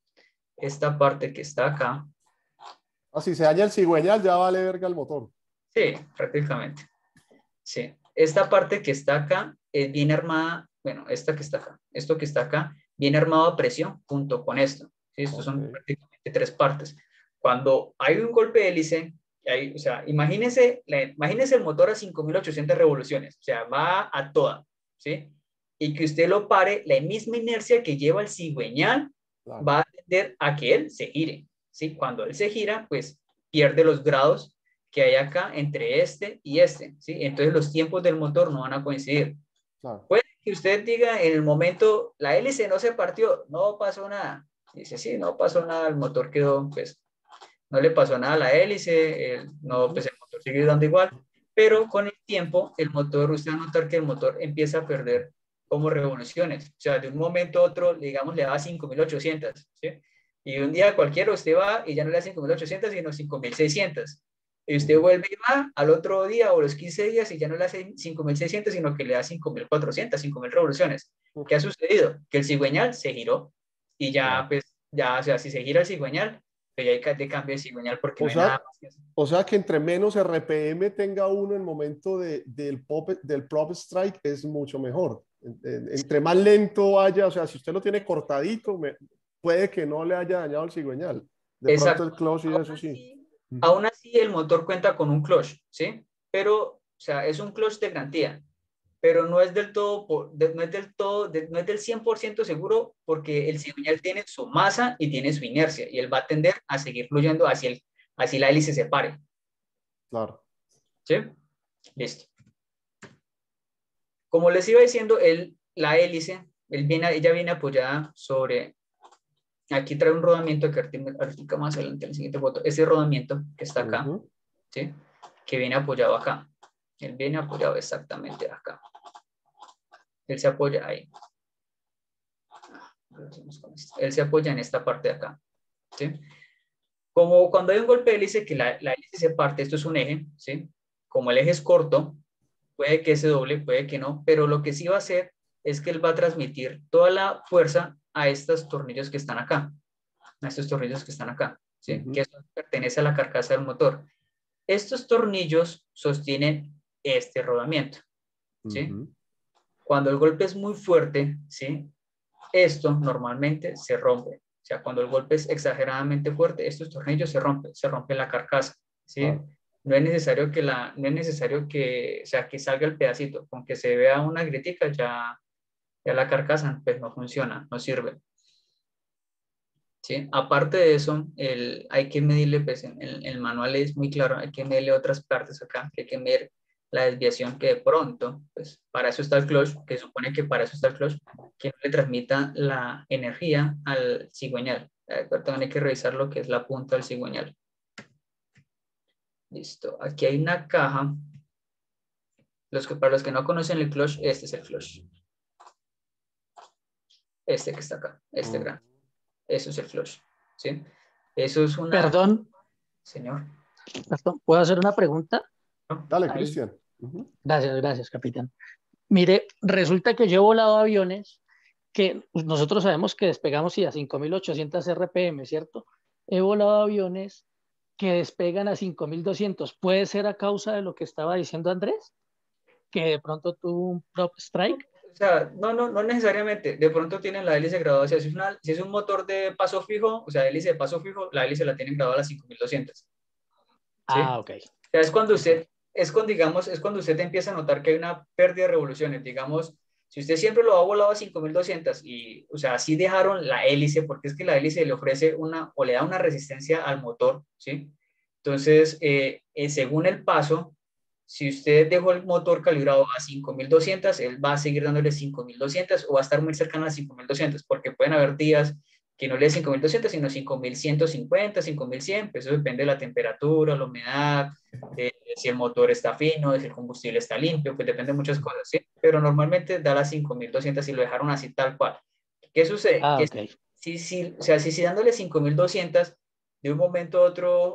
que está acá, Ah, si se daña el cigüeñal, ya vale verga el motor. sí, prácticamente. Sí, esta parte que está acá viene armada, bueno, esta que está acá, esto que está acá, viene armado a presión junto con esto. ¿Sí? Estos son Ok. prácticamente tres partes. Cuando hay un golpe de hélice, o sea, imagínense el motor a 5.800 revoluciones, o sea, va a toda, ¿sí? Y que usted lo pare, la misma inercia que lleva el cigüeñal Claro. va a tender a que él se gire, ¿sí? Cuando él se gira, pues pierde los grados que hay acá entre este y este, ¿sí? Entonces los tiempos del motor no van a coincidir. Claro. Puede que usted diga en el momento, la hélice no se partió, no pasó nada. Dice, sí, no pasó nada, el motor quedó, pues, no le pasó nada a la hélice, no, pues el motor sigue dando igual, pero con el tiempo, el motor, usted va a notar que el motor empieza a perder como revoluciones. O sea, de un momento a otro, digamos, le da 5.800, ¿sí? Y un día cualquiera usted va y ya no le da 5.800, sino 5.600. Y usted vuelve y va al otro día o los 15 días y ya no le hace 5.600, sino que le da 5.400, 5.000 revoluciones. ¿Qué ha sucedido? Que el cigüeñal se giró y ya, Claro. pues, ya, o sea, si se gira el cigüeñal, pero ya hay de cambio de cigüeñal porque O no hay sea, nada más que hacer. O sea que entre menos RPM tenga uno en el momento del prop strike es mucho mejor. Entre más lento vaya, o sea, si usted lo tiene cortadito, puede que no le haya dañado el cigüeñal. De pronto Exacto. el clutch y Aún eso sí. así, aún así el motor cuenta con un clutch, ¿sí? Pero, o sea, es un clutch de garantía, pero no es del todo, no es del todo, no es del 100% seguro porque el cigüeñal tiene su masa y tiene su inercia y él va a tender a seguir fluyendo hacia la hélice se pare, Claro. ¿sí? Listo. Como les iba diciendo, la hélice, ella viene apoyada sobre, aquí trae un rodamiento que ahorita más adelante en la siguiente foto, ese rodamiento que está acá, ¿sí? Que viene apoyado acá. Él viene apoyado exactamente acá. Él se apoya ahí. Él se apoya en esta parte de acá, ¿sí? Como cuando hay un golpe de hélice que la hélice se parte, esto es un eje, ¿sí? Como el eje es corto, puede que se doble, puede que no, pero lo que sí va a hacer es que él va a transmitir toda la fuerza a estos tornillos que están acá, a estos tornillos que están acá, ¿sí? Que eso pertenece a la carcasa del motor. Estos tornillos sostienen este rodamiento, ¿sí? Cuando el golpe es muy fuerte, ¿sí? Esto normalmente se rompe. O sea, cuando el golpe es exageradamente fuerte, estos tornillos se rompe la carcasa, ¿sí? Ah. No es necesario que, o sea, que salga el pedacito. Con que se vea una grieta, ya la carcasa pues no funciona, no sirve. ¿Sí? Aparte de eso, hay que medirle, pues en el manual es muy claro, hay que medirle otras partes acá, que hay que medir la desviación que de pronto, pues para eso está el clutch, que supone que para eso está el clutch, que no le transmita la energía al cigüeñal. También hay que revisar lo que es la punta del cigüeñal. Listo, aquí hay una caja. Para los que no conocen el clutch, este es el clutch. Este que está acá, este grande. Eso es el clutch, ¿sí? Eso es una... Perdón, Señor. ¿puedo hacer una pregunta? Dale, Ahí. Cristian. Gracias, capitán. Mire, resulta que yo he volado aviones que nosotros sabemos que despegamos a 5.800 RPM, ¿cierto? He volado aviones que despegan a 5.200. ¿Puede ser a causa de lo que estaba diciendo Andrés? Que de pronto tuvo un prop strike. O sea, no necesariamente. De pronto tienen la hélice graduada. O sea, si es un motor de paso fijo, o sea, hélice de paso fijo, la hélice la tienen graduada a las 5.200. ¿Sí? Ah, ok. O sea, es cuando usted empieza a notar que hay una pérdida de revoluciones. Digamos, si usted siempre lo ha volado a 5.200 y, o sea, sí dejaron la hélice, porque es que la hélice le ofrece o le da una resistencia al motor, ¿sí? Entonces, según el paso, si usted dejó el motor calibrado a 5.200, él va a seguir dándole 5.200 o va a estar muy cercano a 5.200, porque pueden haber días que no le dé 5.200, sino 5.150, 5.100, pues eso depende de la temperatura, la humedad, si el motor está fino, si el combustible está limpio, pues depende de muchas cosas, ¿sí? Pero normalmente da las 5.200 y lo dejaron así tal cual. ¿Qué sucede? Ah, Que ok. o sea, si dándole 5.200, de un momento a otro,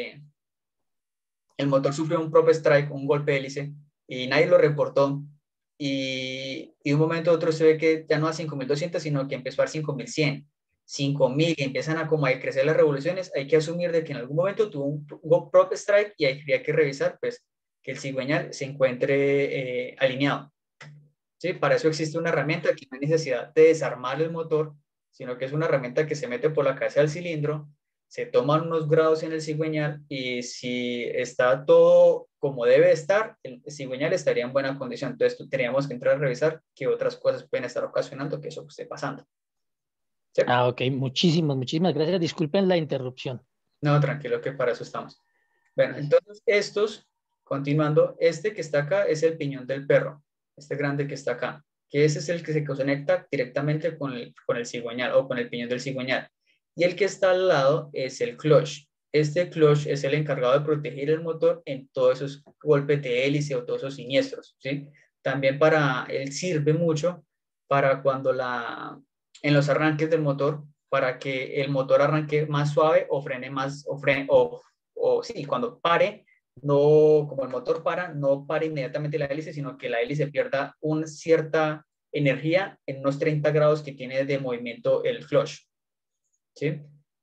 el motor sufrió un prop strike, un golpe de hélice, y nadie lo reportó. Y de un momento a otro se ve que ya no a 5.200, sino que empezó a 5.100, 5.000, y empiezan a como a crecer las revoluciones. Hay que asumir de que en algún momento tuvo un prop strike y habría que revisar pues que el cigüeñal se encuentre alineado. ¿Sí? Para eso existe una herramienta que no hay necesidad de desarmar el motor, sino que es una herramienta que se mete por la cabeza del cilindro, se toman unos grados en el cigüeñal y si está todo como debe estar, el cigüeñal estaría en buena condición. Entonces tendríamos que entrar a revisar qué otras cosas pueden estar ocasionando que eso esté pasando. ¿Sí? Ah, ok. Muchísimas gracias. Disculpen la interrupción. No, tranquilo, que para eso estamos. Bueno, entonces continuando, este que está acá es el piñón del perro, este grande que está acá, que ese es el que se conecta directamente con el cigüeñal o con el piñón del cigüeñal. Y el que está al lado es el clutch. Este clutch es el encargado de proteger el motor en todos esos golpes de hélice o todos esos siniestros, ¿sí? También él sirve mucho para en los arranques del motor, para que el motor arranque más suave o frene más, o sí, cuando pare, no, como el motor no para inmediatamente la hélice, sino que la hélice pierda una cierta energía en unos 30 grados que tiene de movimiento el clutch. ¿Sí?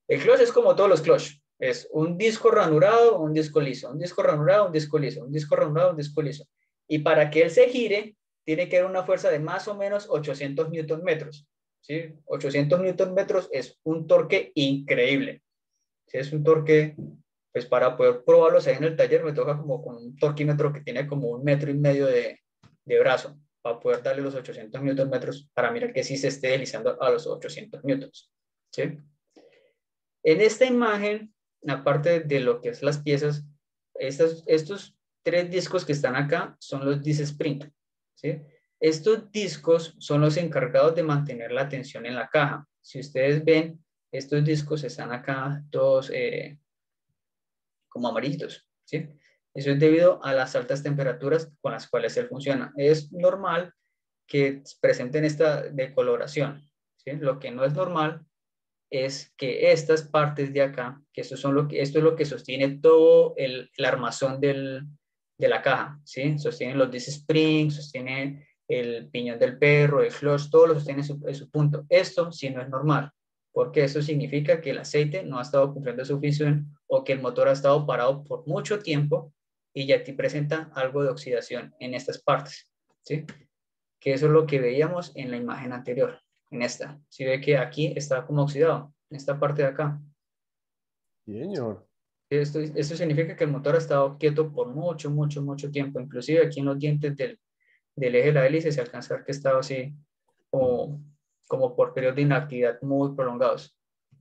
El clutch es como todos los clutch. Es un disco ranurado, un disco liso, un disco ranurado, un disco liso, un disco ranurado, un disco liso. Y para que él se gire, tiene que haber una fuerza de más o menos 800 newton metros. ¿Sí? 800 newton metros es un torque increíble. ¿Sí? Es un torque, pues para poder probarlos ahí en el taller me toca como con un torquímetro que tiene como 1,5 metros de brazo para poder darle los 800 newton metros para mirar que sí se esté deslizando a los 800 newtons. ¿Sí? En esta imagen, aparte de lo que es las piezas, estos 3 discos que están acá son los disc spring. ¿Sí? Estos discos son los encargados de mantener la tensión en la caja. Si ustedes ven, estos discos están acá todos como amarillitos. ¿Sí? Eso es debido a las altas temperaturas con las cuales él funciona. Es normal que presenten esta decoloración. ¿Sí? Lo que no es normal es que estas partes de acá, que esto es lo que sostiene todo el armazón de la caja, ¿sí? Sostiene los disc springs, sostiene el piñón del perro, el clutch, todo lo sostiene en su punto. Esto sí no es normal, porque eso significa que el aceite no ha estado cumpliendo su función o que el motor ha estado parado por mucho tiempo y ya te presenta algo de oxidación en estas partes, ¿sí? Que eso es lo que veíamos en la imagen anterior. En esta, si ve que aquí está como oxidado, en esta parte de acá. Sí, señor. Esto significa que el motor ha estado quieto por mucho, mucho, mucho tiempo. Inclusive aquí en los dientes del eje de la hélice se alcanza a ver que estaba así como por periodos de inactividad muy prolongados.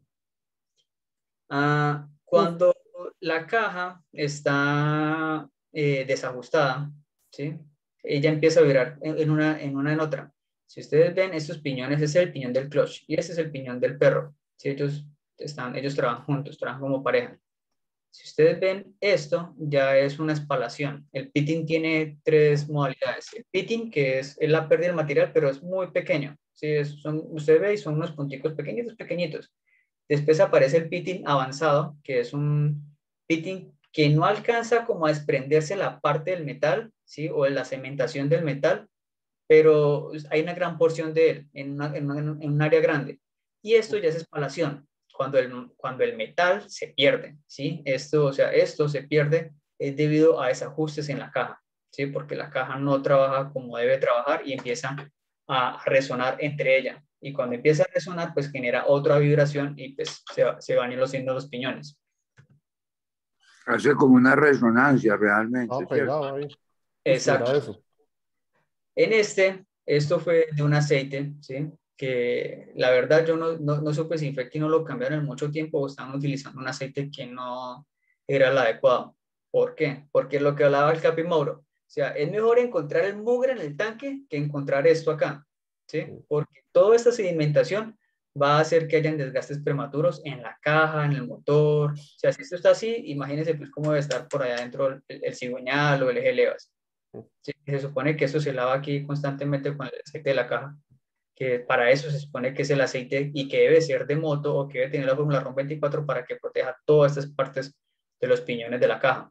Cuando la caja está desajustada, ¿sí? Ella empieza a vibrar en una en otra. Si ustedes ven, estos piñones, ese es el piñón del clutch y ese es el piñón del perro. ¿Sí? Ellos trabajan juntos, trabajan como pareja. Si ustedes ven esto, ya es una espalación. El pitting tiene 3 modalidades. El pitting, que es la pérdida del material, pero es muy pequeño. ¿Sí? Usted ve y son unos punticos pequeñitos, pequeñitos. Después aparece el pitting avanzado, que es un pitting que no alcanza como a desprenderse la parte del metal, ¿sí? O la cementación del metal, pero hay una gran porción de él en un área grande. Y esto ya es espalación, cuando el metal se pierde, ¿sí? Esto se pierde debido a desajustes en la caja, ¿sí? Porque la caja no trabaja como debe trabajar y empieza a resonar entre ella. Y cuando empieza a resonar, pues genera otra vibración y pues se van enloqueciendo los piñones. Hace como una resonancia realmente, Ah, ¿cierto? pegado ahí. Exacto. Era eso. En esto fue de un aceite, ¿sí? Que la verdad yo no supe si fue que no lo cambiaron en mucho tiempo o estaban utilizando un aceite que no era el adecuado. ¿Por qué? Porque lo que hablaba el Capi Mauro, o sea, es mejor encontrar el mugre en el tanque que encontrar esto acá, ¿sí? Porque toda esta sedimentación va a hacer que hayan desgastes prematuros en la caja, en el motor. O sea, si esto está así, imagínense pues cómo debe estar por allá adentro el cigüeñal o el eje levas. Sí, se supone que eso se lava aquí constantemente con el aceite de la caja, que para eso se supone que es el aceite y que debe ser de moto o que debe tener la fórmula RON 24 para que proteja todas estas partes de los piñones de la caja.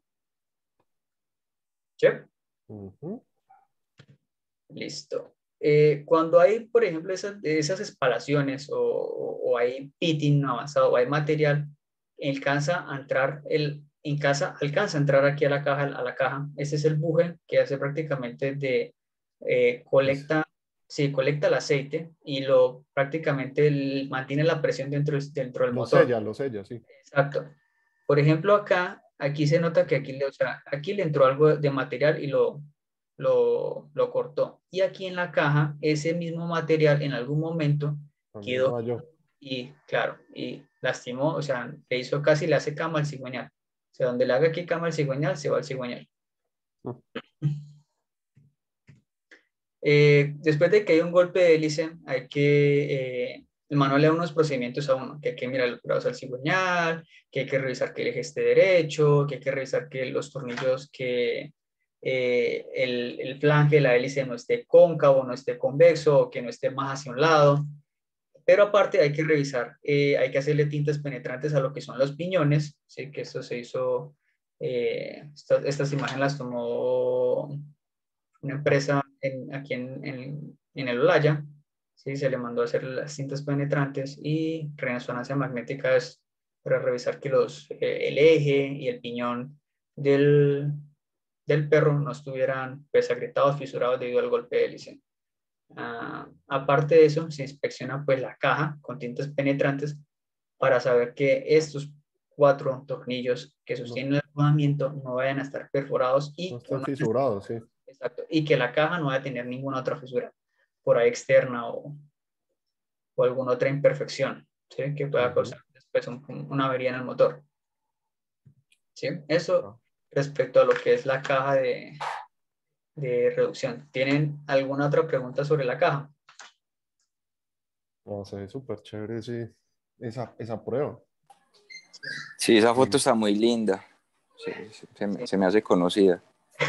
¿Sí? Listo. Cuando hay, por ejemplo, esas espalaciones o hay pitting avanzado o hay material, alcanza a entrar alcanza a entrar aquí a la caja. Ese es el buje que hace prácticamente colecta el aceite y prácticamente mantiene la presión dentro del motor. Lo sella, sí. Exacto. Por ejemplo, aquí se nota que aquí le entró algo de material y lo cortó. Y aquí en la caja, ese mismo material en algún momento quedó y lastimó, o sea, le hace cama al cigüeñal. O sea, donde le haga aquí cama al cigüeñal, se va al cigüeñal. Después de que hay un golpe de hélice, el manual le da unos procedimientos a uno, que hay que mirar los grados al cigüeñal, que hay que revisar que el eje esté derecho, que hay que revisar que los tornillos, que el flange de la hélice no esté cóncavo, no esté convexo, o que no esté más hacia un lado. Pero aparte hay que revisar, hay que hacerle tintas penetrantes a lo que son los piñones, ¿sí? Que esto se hizo, estas imágenes las tomó una empresa aquí en el Olaya, ¿sí? Se le mandó a hacer las cintas penetrantes y resonancia magnética es para revisar que el eje y el piñón del perro no estuvieran pues agrietados, fisurados debido al golpe de hélice. Aparte de eso, se inspecciona pues la caja con tintas penetrantes para saber que estos 4 tornillos que sostienen el rodamiento no vayan a estar perforados y no están fisurados, sí. Exacto, y que la caja no vaya a tener ninguna otra fisura por ahí externa o alguna otra imperfección, ¿sí? Que pueda causar después una avería en el motor. ¿Sí? Eso respecto a lo que es la caja de reducción. ¿Tienen alguna otra pregunta sobre la caja? No, se ve súper chévere, sí. Esa prueba. Sí, esa foto está muy linda. Sí, se me hace conocida.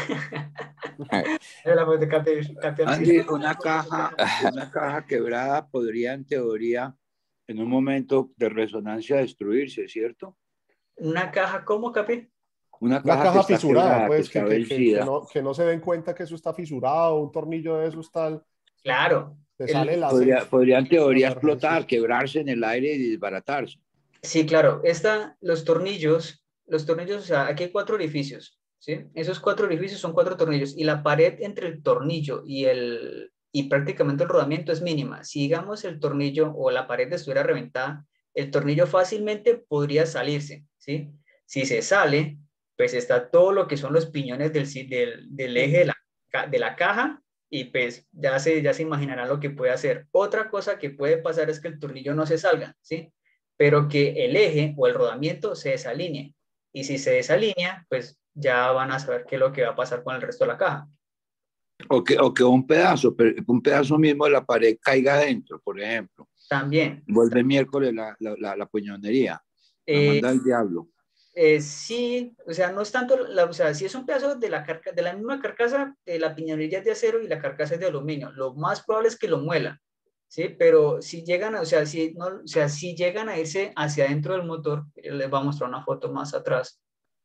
Andy, una caja quebrada podría en teoría en un momento de resonancia destruirse, ¿cierto? ¿Una caja cómo, Capi? Una caja fisurada, pues, que no se den cuenta que eso está fisurado, un tornillo de esos tal. Claro. Podría en teoría explotar, quebrarse en el aire y desbaratarse. Sí, claro. Los tornillos, o sea, aquí hay 4 orificios, ¿sí? Esos 4 orificios son 4 tornillos y la pared entre el tornillo y prácticamente el rodamiento es mínima. Si digamos el tornillo o la pared estuviera reventada, el tornillo fácilmente podría salirse, ¿sí? Si se sale, pues está todo lo que son los piñones del eje de la caja y pues ya se imaginará lo que puede hacer. Otra cosa que puede pasar es que el tornillo no se salga, ¿sí? Pero que el eje o el rodamiento se desalinee. Y si se desalinea, pues ya van a saber qué es lo que va a pasar con el resto de la caja. O que un pedazo mismo de la pared caiga adentro, por ejemplo. También. Vuelve miércoles la puñonería. La manda el diablo. Sí, o sea, no es tanto, o sea, si es un pedazo de la misma carcasa, la piñonería es de acero y la carcasa es de aluminio. Lo más probable es que lo muela, ¿sí? Pero si llegan, si llegan a irse hacia adentro del motor, les voy a mostrar una foto más atrás.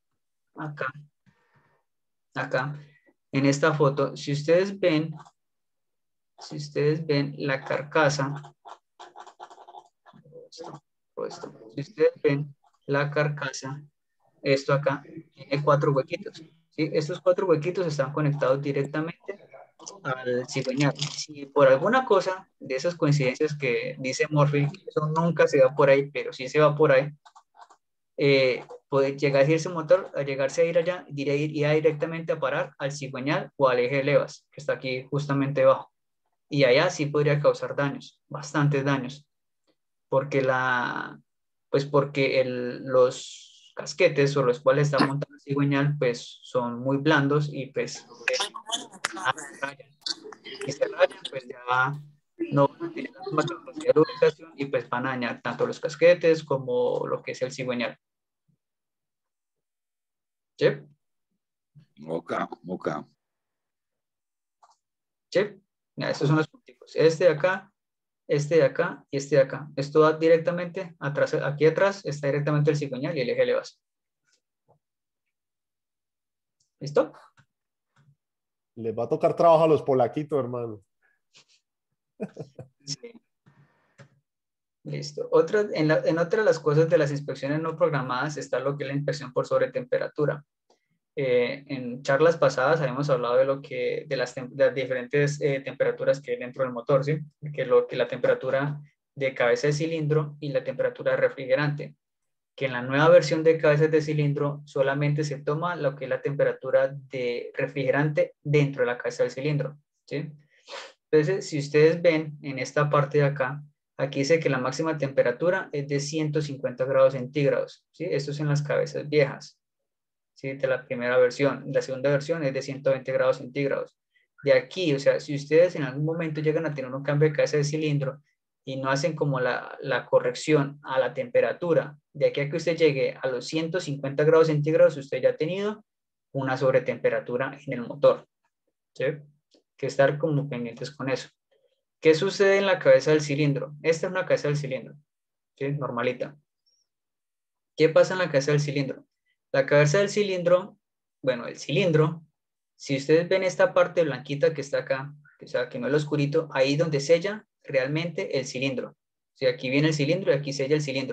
Acá, en esta foto, si ustedes ven la carcasa, si ustedes ven la carcasa, esto acá tiene 4 huequitos, ¿sí? Estos 4 huequitos están conectados directamente al cigüeñal. Si por alguna cosa de esas coincidencias que dice Murphy, eso nunca se va por ahí, pero sí se va por ahí, puede llegar a irse motor, a llegarse a ir allá, irá directamente a parar al cigüeñal o al eje de levas, que está aquí justamente debajo. Y allá sí podría causar daños, bastantes daños, porque los casquetes o los cuales está montado el cigüeñal, pues son muy blandos y pues si se rayan, pues ya no van a tener la misma capacidad de lubricación y pues van a dañar tanto los casquetes como lo que es el cigüeñal. ¿Sí? Ok. ¿Sí? Ya, estos son los punticos. Este de acá y este de acá. Esto va directamente atrás, aquí atrás está directamente el cigüeñal y el eje de levas. ¿Listo? Les va a tocar trabajo a los polaquitos, hermano. Sí. Listo. En otra de las cosas de las inspecciones no programadas está lo que es la inspección por sobretemperatura. En charlas pasadas habíamos hablado de las diferentes temperaturas que hay dentro del motor, ¿sí? Que la temperatura de cabeza de cilindro y la temperatura de refrigerante. Que en la nueva versión de cabezas de cilindro solamente se toma lo que es la temperatura de refrigerante dentro de la cabeza del cilindro, ¿sí? Entonces, si ustedes ven en esta parte de acá, aquí dice que la máxima temperatura es de 150 grados centígrados, ¿sí? Esto es en las cabezas viejas, ¿sí? De la primera versión. La segunda versión es de 120 grados centígrados. De aquí, o sea, si ustedes en algún momento llegan a tener un cambio de cabeza de cilindro y no hacen como la corrección a la temperatura, de aquí a que usted llegue a los 150 grados centígrados, usted ya ha tenido una sobretemperatura en el motor, ¿sí? Que estar como pendientes con eso. ¿Qué sucede en la cabeza del cilindro? Esta es una cabeza del cilindro, ¿sí? Normalita. ¿Qué pasa en la cabeza del cilindro? La cabeza del cilindro, bueno, el cilindro, si ustedes ven esta parte blanquita que está acá, o sea, que no es lo oscurito, ahí donde sella realmente el cilindro. O sea, aquí viene el cilindro y aquí sella el cilindro.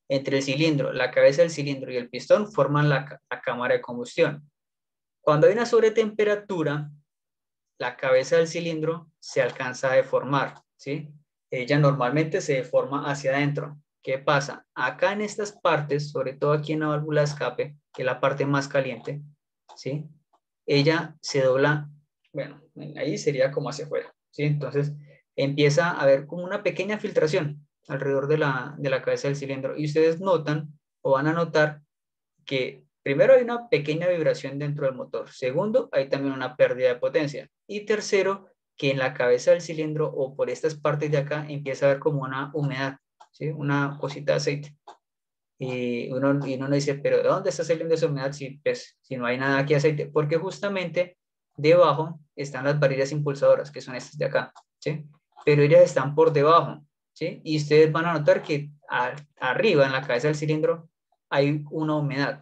Entre el cilindro, la cabeza del cilindro y el pistón forman la cámara de combustión. Cuando hay una sobretemperatura, la cabeza del cilindro se alcanza a deformar, ¿sí? Ella normalmente se deforma hacia adentro. ¿Qué pasa? Acá en estas partes, sobre todo aquí en la válvula de escape, que es la parte más caliente, ¿sí? Ella se dobla, bueno, ahí sería como hacia afuera, ¿sí? Entonces empieza a haber como una pequeña filtración alrededor de la cabeza del cilindro y ustedes notan o van a notar que primero hay una pequeña vibración dentro del motor, segundo hay también una pérdida de potencia y tercero que en la cabeza del cilindro o por estas partes de acá empieza a haber como una humedad, ¿sí? Una cosita de aceite. Y uno dice, pero ¿de dónde está saliendo esa humedad si, pues, si no hay nada aquí de aceite? Porque justamente debajo están las varillas impulsadoras, que son estas de acá, ¿sí? Pero ellas están por debajo, ¿sí? Y ustedes van a notar que arriba, en la cabeza del cilindro, hay una humedad.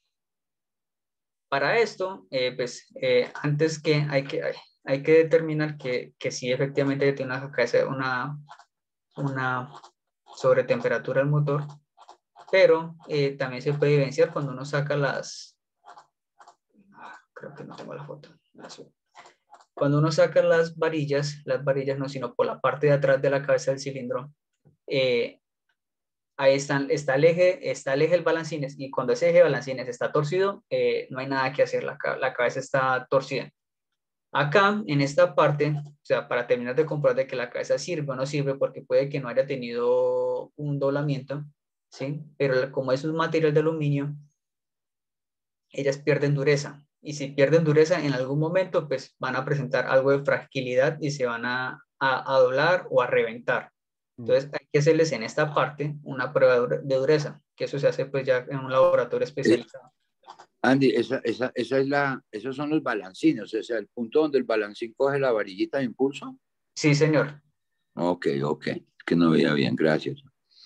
Para esto, antes que hay que determinar que sí efectivamente tiene una sobretemperatura el motor, pero también se puede evidenciar cuando uno saca creo que no tengo la foto. Cuando uno saca las varillas no, sino por la parte de atrás de la cabeza del cilindro, ahí está el eje del balancines y cuando ese eje de balancines está torcido, no hay nada que hacer, la cabeza está torcida. Acá, en esta parte, o sea, para terminar de comprobar de que la cabeza sirve o no sirve, porque puede que no haya tenido un doblamiento, ¿sí? Pero como es un material de aluminio, ellas pierden dureza. Y si pierden dureza en algún momento, pues van a presentar algo de fragilidad y se van a doblar o a reventar. Entonces hay que hacerles en esta parte una prueba de dureza, que eso se hace pues ya en un laboratorio especializado. Andy, esos son los balancines, o sea, el punto donde el balancín coge la varillita de impulso. Sí, señor. Ok, que no veía bien, gracias.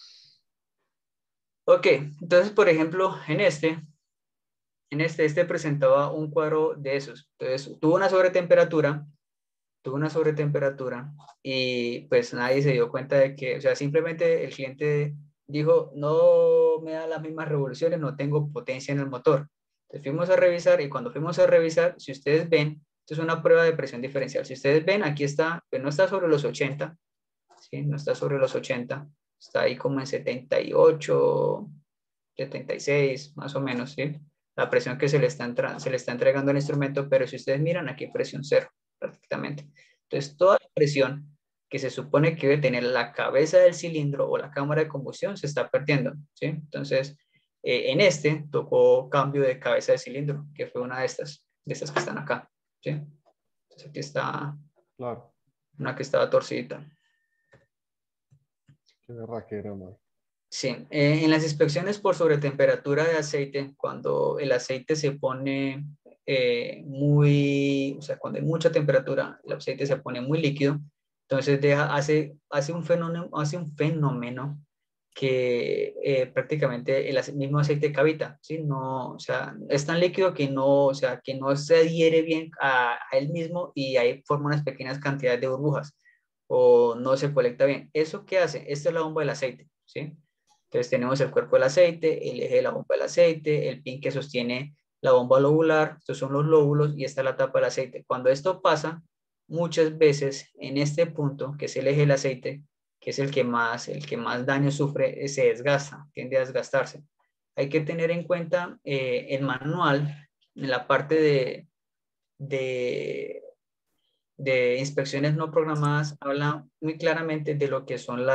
Ok, entonces, por ejemplo, este presentaba un cuadro de esos. Entonces, tuvo una sobretemperatura y pues nadie se dio cuenta de que, o sea, simplemente el cliente dijo, no me da las mismas revoluciones, no tengo potencia en el motor. Entonces fuimos a revisar y cuando fuimos a revisar, si ustedes ven, esto es una prueba de presión diferencial. Si ustedes ven, aquí está, pues no está sobre los 80, ¿sí? No está sobre los 80, está ahí como en 78, 76, más o menos, ¿sí? La presión que se le está entregando al instrumento, pero si ustedes miran, aquí presión cero, prácticamente. Entonces, toda la presión que se supone que debe tener la cabeza del cilindro o la cámara de combustión se está perdiendo, ¿sí? Entonces, en tocó cambio de cabeza de cilindro, que fue una de estas que están acá, ¿sí? Entonces, aquí está Claro. una que estaba torcidita. Qué berraquera, man. Sí, en las inspecciones por sobretemperatura de aceite, cuando el aceite se pone o sea, cuando hay mucha temperatura, el aceite se pone muy líquido, entonces hace un fenómeno que prácticamente el mismo aceite cavita, ¿sí? No, o sea, es tan líquido que no, o sea, que no se adhiere bien a él mismo y ahí forma unas pequeñas cantidades de burbujas o no se colecta bien. ¿Eso qué hace? Esta es la bomba del aceite, ¿sí? Entonces tenemos el cuerpo del aceite, el eje de la bomba del aceite, el pin que sostiene la bomba lobular, estos son los lóbulos y esta es la tapa del aceite. Cuando esto pasa, muchas veces en este punto, que es el eje del aceite, que es el que más daño sufre, se desgasta, tiende a desgastarse. Hay que tener en cuenta el manual en la parte de inspecciones no programadas, habla muy claramente de lo que son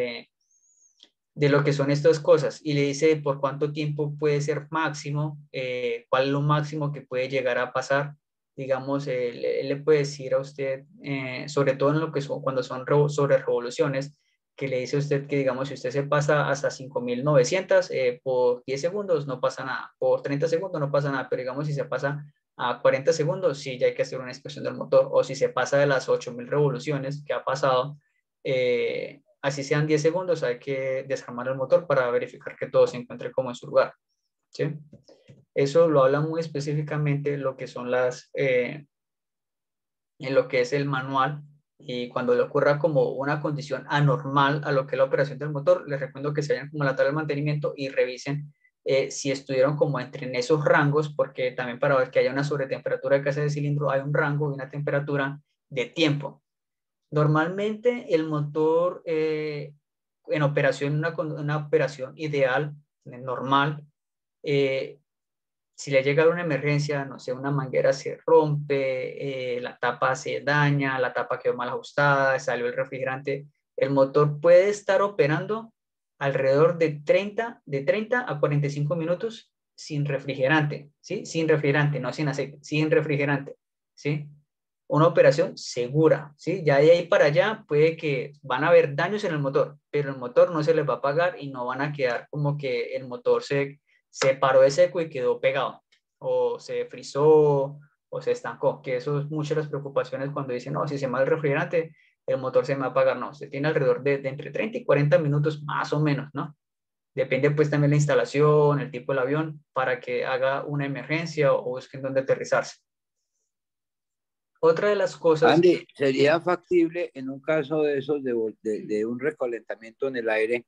de lo que son estas cosas y le dice por cuánto tiempo puede ser máximo, cuál es lo máximo que puede llegar a pasar. Digamos, él le puede decir a usted, sobre todo en lo que son, cuando son sobre revoluciones, que le dice a usted que, digamos, si usted se pasa hasta 5.900 por 10 segundos, no pasa nada, por 30 segundos no pasa nada, pero digamos, si se pasa a 40 segundos, sí, ya hay que hacer una inspección del motor, o si se pasa de las 8.000 revoluciones que ha pasado, así sean 10 segundos, hay que desarmar el motor para verificar que todo se encuentre como en su lugar, ¿sí? Eso lo habla muy específicamente lo que son en lo que es el manual Y cuando le ocurra como una condición anormal a lo que es la operación del motor, les recomiendo que se vayan como a la tabla de mantenimiento y revisen si estuvieron como en esos rangos, porque también para ver que haya una sobretemperatura de casa de cilindro hay un rango y una temperatura de tiempo. Normalmente el motor en operación, una operación ideal, normal, si le llega una emergencia, no sé, una manguera se rompe, la tapa se daña, la tapa quedó mal ajustada, salió el refrigerante, el motor puede estar operando alrededor de 30 a 45 minutos sin refrigerante, ¿sí? Sin refrigerante, no sin aceite, sin refrigerante, ¿sí? Una operación segura, ¿sí? Ya de ahí para allá puede que van a haber daños en el motor, pero el motor no se les va a apagar y no van a quedar como que el motor se paró de seco y quedó pegado, o se frizó, o se estancó, que eso es muchas de las preocupaciones cuando dicen, no, si se me va el refrigerante, el motor se me va a apagar. No, se tiene alrededor de entre 30 y 40 minutos más o menos, ¿no? Depende pues también la instalación, el tipo del avión, para que haga una emergencia o busquen dónde aterrizarse. Otra de las cosas... Andy, ¿sería factible en un caso de esos de un recalentamiento en el aire,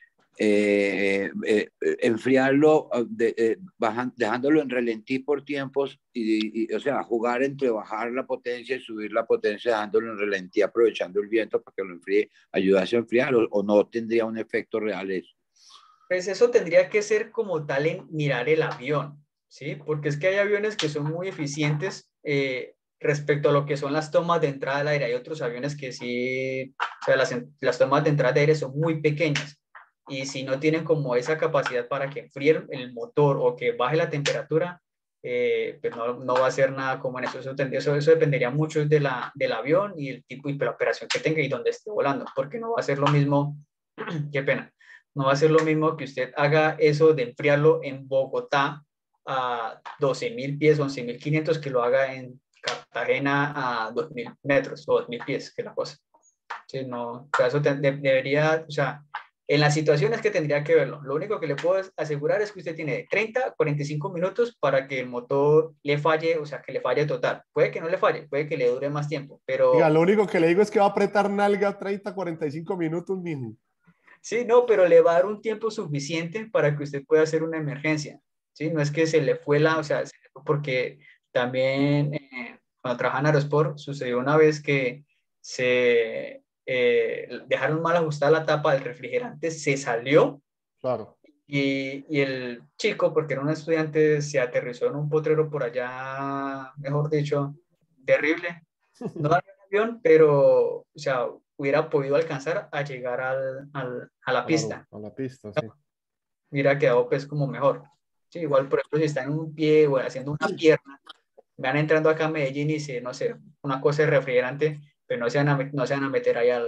enfriarlo, dejándolo en relentí por tiempos o sea, jugar entre bajar la potencia y subir la potencia, dejándolo en relentí, aprovechando el viento para que lo enfríe, ayudase a enfriar, o no tendría un efecto real eso? Pues eso tendría que ser como tal en mirar el avión, ¿sí? Porque es que hay aviones que son muy eficientes respecto a lo que son las tomas de entrada del aire. Hay otros aviones que sí, o sea, las tomas de entrada de aire son muy pequeñas y si no tienen como esa capacidad para que enfríe el motor o que baje la temperatura, pues no va a hacer nada como en eso. Eso dependería mucho del avión y el tipo y la operación que tenga y dónde esté volando, porque no va a ser lo mismo, qué pena. No va a ser lo mismo que usted haga eso de enfriarlo en Bogotá a 12.000 pies, 11.500, que lo haga en Cartagena a 2.000 metros o 2.000 pies, que es la cosa. Sí, no, o sea, eso debería, o sea, en las situaciones que tendría que verlo. Lo único que le puedo asegurar es que usted tiene de 30 a 45 minutos para que el motor le falle, o sea, que le falle total. Puede que no le falle, puede que le dure más tiempo, Diga, pero... lo único que le digo es que va a apretar nalga 30, 45 minutos, mijo. Sí, no, pero le va a dar un tiempo suficiente para que usted pueda hacer una emergencia, ¿sí? No es que se le fue o sea, porque también cuando trabajaba en Aerosport sucedió una vez que se dejaron mal ajustada la tapa del refrigerante, se salió Claro. y el chico, porque era un estudiante, se aterrizó en un potrero por allá, mejor dicho, terrible. No dañó el avión, pero, o sea, hubiera podido alcanzar a llegar a la Claro, pista. a la pista, sí. Hubiera quedado pues como mejor. Sí, igual, por ejemplo, si está en un pie o haciendo una pierna, van entrando acá a Medellín y se, no sé, una cosa de refrigerante, pero no se van a meter ahí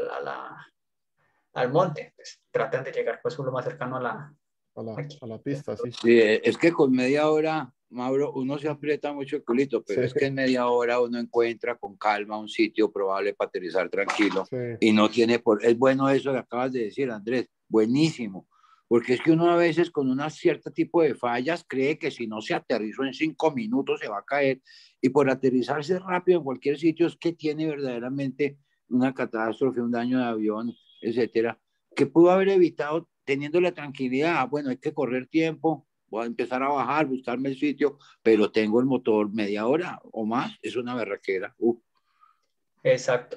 al monte. Pues tratan de llegar pues lo más cercano aquí. A la pista, sí. Sí, es que con media hora, Mauro, uno se aprieta mucho el culito, pero Sí, es que en media hora uno encuentra con calma un sitio probable para aterrizar tranquilo sí. y no tiene es bueno eso que acabas de decir, Andrés, buenísimo, porque es que uno a veces con un cierto tipo de fallas cree que si no se aterrizó en 5 minutos se va a caer, y por aterrizarse rápido en cualquier sitio es que tiene verdaderamente una catástrofe, un daño de avión, etcétera, que pudo haber evitado teniendo la tranquilidad. Bueno, hay que correr tiempo, voy a empezar a bajar, buscarme el sitio, pero tengo el motor media hora o más, es una berraquera. Exacto.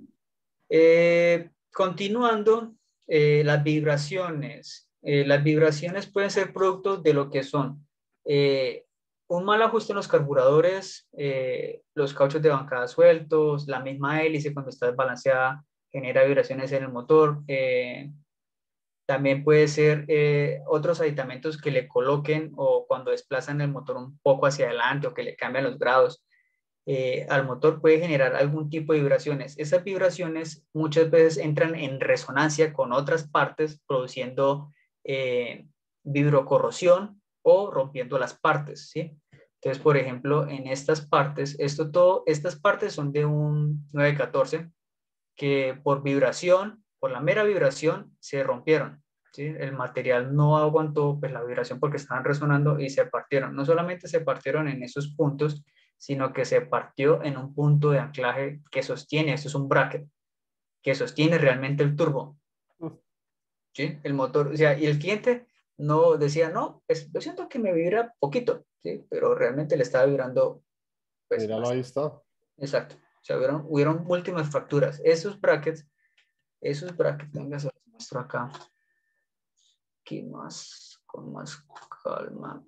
Continuando, las vibraciones. Las vibraciones pueden ser producto de lo que son un mal ajuste en los carburadores, los cauchos de bancada sueltos, la misma hélice cuando está desbalanceada genera vibraciones en el motor. También puede ser otros aditamentos que le coloquen o cuando desplazan el motor un poco hacia adelante o que le cambian los grados. Al motor puede generar algún tipo de vibraciones. Esas vibraciones muchas veces entran en resonancia con otras partes, produciendo vibrocorrosión o rompiendo las partes, ¿sí? Entonces, por ejemplo, en estas partes, estas partes son de un 914 que por vibración, por la mera vibración, se rompieron, ¿sí? El material no aguantó pues, la vibración porque estaban resonando y se partieron. No solamente se partieron en esos puntos, sino que se partió en un punto de anclaje que sostiene, esto es un bracket, que sostiene realmente el turbo. ¿Sí? El motor, o sea, y el cliente no decía, no, yo siento que me vibra poquito, ¿sí? Pero realmente le estaba vibrando, pues, Míralo, más. ahí está. Exacto. O sea, hubieron múltiples fracturas. Esos brackets, venga, se los muestro acá. Aquí más, con más calma.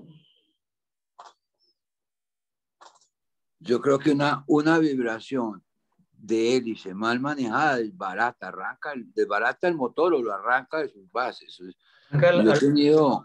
Yo creo que una vibración de hélice mal manejada desbarata, desbarata el motor o lo arranca de sus bases. Yo he tenido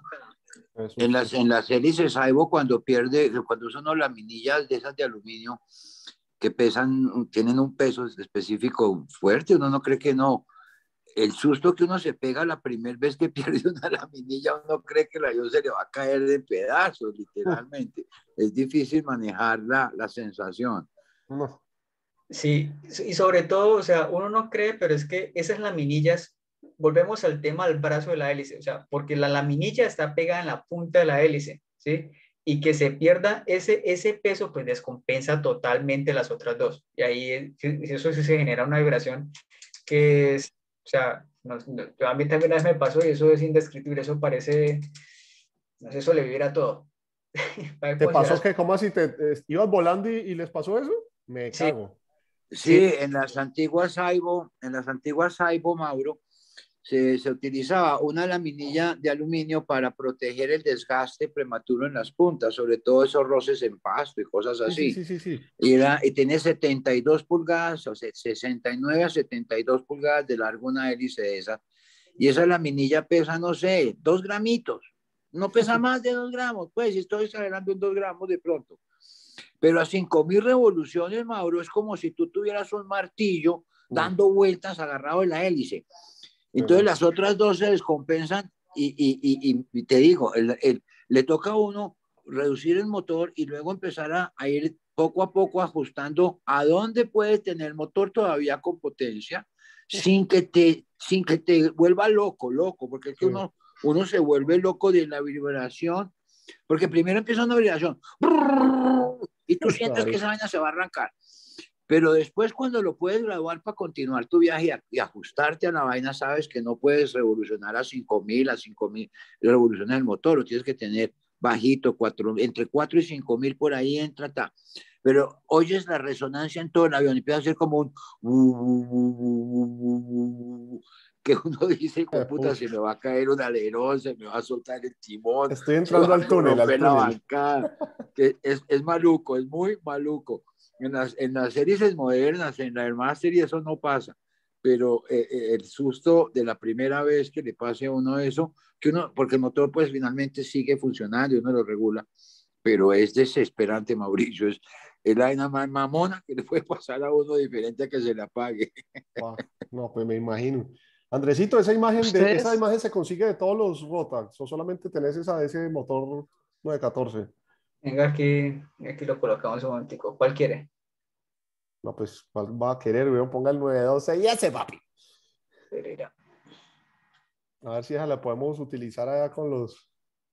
en las hélices Aibo cuando usan unas laminillas de esas de aluminio que tienen un peso específico fuerte, uno no cree que no. El susto que uno se pega la primera vez que pierde una laminilla, uno cree que el avión se le va a caer de pedazos, literalmente. Es difícil manejar la sensación. No. Sí, y sobre todo, o sea, uno no cree, pero es que esas laminillas, volvemos al tema del brazo de la hélice, o sea, porque la laminilla está pegada en la punta de la hélice, ¿sí? Y que se pierda ese peso, pues descompensa totalmente las otras dos. Y ahí eso sí se genera una vibración que es, o sea, a mí también una vez me pasó y eso es indescriptible, eso parece, no sé, eso le vibra todo. ¿Te pasó que cómo así ibas volando y les pasó eso? Me Sí. cago. Sí, en las antiguas Aibo, Mauro, se utilizaba una laminilla de aluminio para proteger el desgaste prematuro en las puntas, sobre todo esos roces en pasto y cosas así. Sí. Y tiene 72 pulgadas, o sea, 69 a 72 pulgadas de largo una hélice de esa. Y esa laminilla pesa, no sé, 2 gramitos. No pesa más de 2 gramos, pues, si estoy exagerando en 2 gramos de pronto. Pero a 5.000 revoluciones, Mauro, es como si tú tuvieras un martillo dando vueltas agarrado en la hélice. Entonces las otras dos se descompensan y te digo, le toca a uno reducir el motor y luego empezar a ir poco a poco ajustando a dónde puedes tener el motor todavía con potencia sin que te vuelva loco, porque es que uno se vuelve loco de la vibración, porque primero empieza una vibración y tú sientes que esa vaina se va a arrancar. Pero después cuando lo puedes graduar para continuar tu viaje y ajustarte a la vaina, sabes que no puedes revolucionar a 5.000 revoluciones del motor, lo tienes que tener bajito, entre 4 y 5.000 por ahí entra, pero oyes la resonancia en todo el avión y empieza a ser como un que uno dice, puta, se me va a caer un alerón, se me va a soltar el timón, estoy entrando al túnel, la bancada, que es maluco, es muy maluco. En las series modernas, en la Airmaster y eso no pasa, pero el susto de la primera vez que le pase a uno eso, porque el motor pues finalmente sigue funcionando y uno lo regula, pero es desesperante, Mauricio, es la vaina más mamona que le puede pasar a uno diferente a que se le apague. No, pues me imagino. Andresito, esa imagen se consigue de todos los Rotax, o solamente tenés esa de ese motor 914. Venga, aquí lo colocamos un momentico. ¿Cuál quiere? No, pues, ¿cuál va a querer? Weón, ponga el 912 y ese, papi. Pereira. A ver si esa la podemos utilizar allá con los...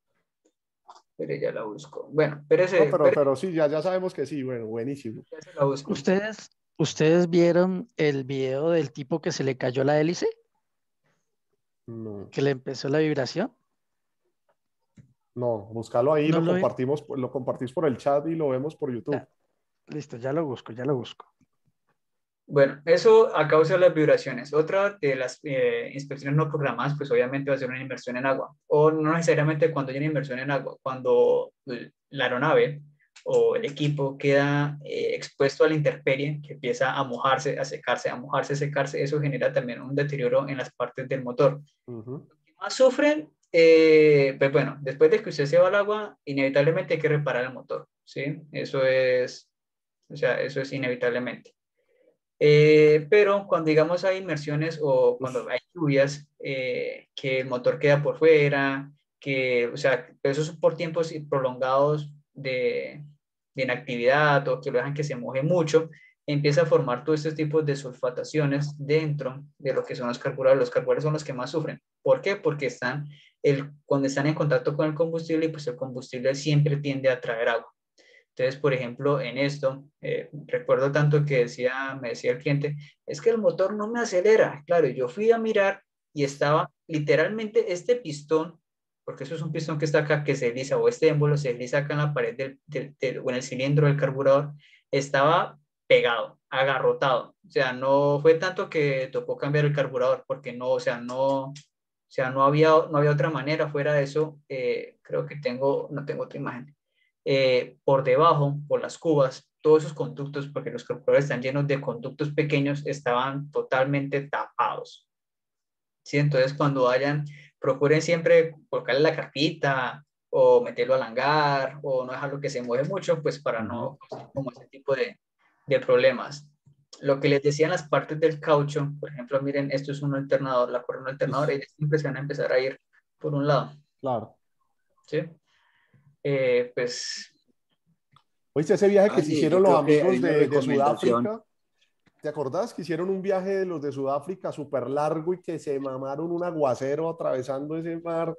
Pero ya la busco. Bueno, pero pero sí, ya sabemos que sí. Bueno, buenísimo. Ya se la busco. ¿Ustedes vieron el video del tipo que se le cayó la hélice? No. Que le empezó la vibración. No, búscalo ahí, No lo compartís por el chat y lo vemos por YouTube. Ya, listo, ya lo busco. Bueno, eso a causa de las vibraciones. Otra de las inspecciones no programadas, pues obviamente va a ser una inversión en agua. O no necesariamente cuando hay una inversión en agua, cuando la aeronave o el equipo queda expuesto a la intemperie, que empieza a mojarse, a secarse, a mojarse, a secarse, eso genera también un deterioro en las partes del motor. Los que más sufren, pues bueno, después de que usted se va al agua, inevitablemente hay que reparar el motor, ¿sí? Eso es inevitablemente. Pero cuando digamos hay inmersiones o cuando hay lluvias, que el motor queda por fuera, o sea, eso es por tiempos prolongados de inactividad o que lo dejan que se moje mucho, empieza a formar todos estos tipos de sulfataciones dentro de lo que son los carburadores. Los carburadores son los que más sufren. ¿Por qué? Porque cuando están en contacto con el combustible, pues el combustible siempre tiende a traer agua. Entonces, por ejemplo, en esto, recuerdo tanto que me decía el cliente, es que el motor no me acelera. Claro, yo fui a mirar y estaba literalmente este pistón, porque eso es un pistón que está acá, que se desliza, o este émbolo se desliza acá en la pared o en el cilindro del carburador, estaba pegado, agarrotado. O sea, no fue tanto que tocó cambiar el carburador, porque no, no había otra manera fuera de eso. Creo que no tengo otra imagen. Por debajo, por las cubas, todos esos conductos, porque los carburadores están llenos de conductos pequeños, estaban totalmente tapados. ¿Sí? Entonces, cuando vayan, procuren siempre colocarle la carpita o meterlo al hangar o no dejarlo que se mueve mucho, pues para no como ese tipo de problemas. Lo que les decía en las partes del caucho, por ejemplo, miren, esto es un alternador, la corona alternador, ellos siempre se van a empezar a ir por un lado. Claro. ¿Sí? Pues... Oíste, ese viaje que se Sí, hicieron yo los creo que hay amigos una de recomendación. Sudáfrica, ¿te acordás que hicieron un viaje de los de Sudáfrica súper largo y que se mamaron un aguacero atravesando ese mar?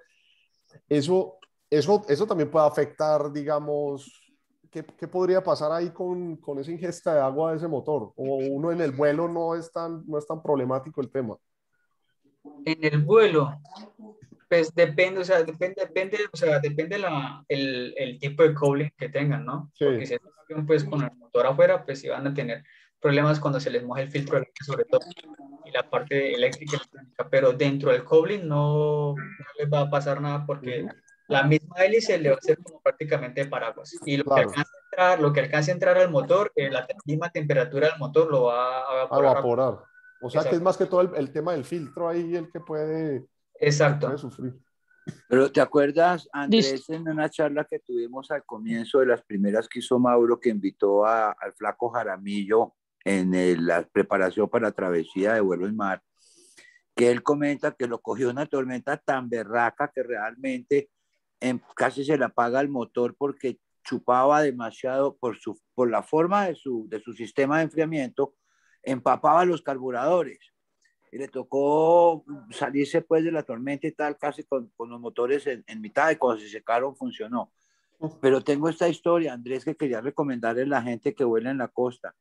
Eso también puede afectar, digamos, ¿qué podría pasar ahí con esa ingesta de agua de ese motor? O uno en el vuelo no es tan problemático el tema. En el vuelo, pues depende, o sea, depende el tipo de coupling que tengan, ¿no? Sí. Porque si es un avión, pues con el motor afuera, pues sí van a tener problemas cuando se les moja el filtro del aire, sobre todo, y la parte eléctrica y electrónica, pero dentro del coupling no les va a pasar nada porque la misma hélice le va a hacer como prácticamente paraguas. Y Claro. lo que alcance a entrar al motor, la misma temperatura del motor lo va a A evaporar. evaporar. O sea que es Exacto. más que todo el tema del filtro ahí el que puede Exacto. sufrir. Pero ¿te acuerdas, Andrés, en una charla que tuvimos al comienzo de las primeras que hizo Mauro, que invitó al flaco Jaramillo en la preparación para la travesía de vuelo en mar, que él comenta que lo cogió una tormenta tan berraca que realmente casi se le apaga el motor porque chupaba demasiado por la forma de su sistema de enfriamiento, empapaba los carburadores y le tocó salirse pues de la tormenta y tal, casi con los motores en mitad, y cuando se secaron funcionó. Pero tengo esta historia, Andrés, que quería recomendarle a la gente que vuela en la costa.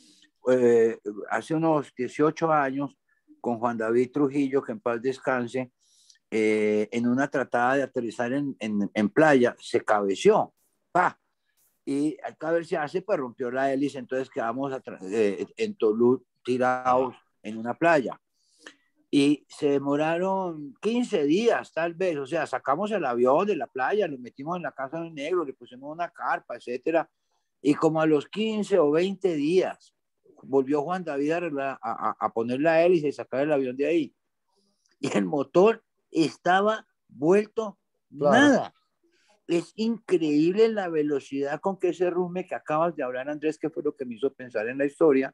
Hace unos 18 años, con Juan David Trujillo, que en paz descanse, en una tratada de aterrizar en playa, se cabeció, ¡pa! Y al cabecearse, pues rompió la hélice, entonces quedamos en Tolú tirados en una playa. Y se demoraron 15 días, tal vez. O sea, sacamos el avión de la playa, lo metimos en la casa del negro, le pusimos una carpa, etcétera. Y como a los 15 o 20 días, volvió Juan David a poner la hélice y sacar el avión de ahí. Y el motor estaba vuelto nada. Es increíble la velocidad con que ese rumbe que acabas de hablar, Andrés, que fue lo que me hizo pensar en la historia,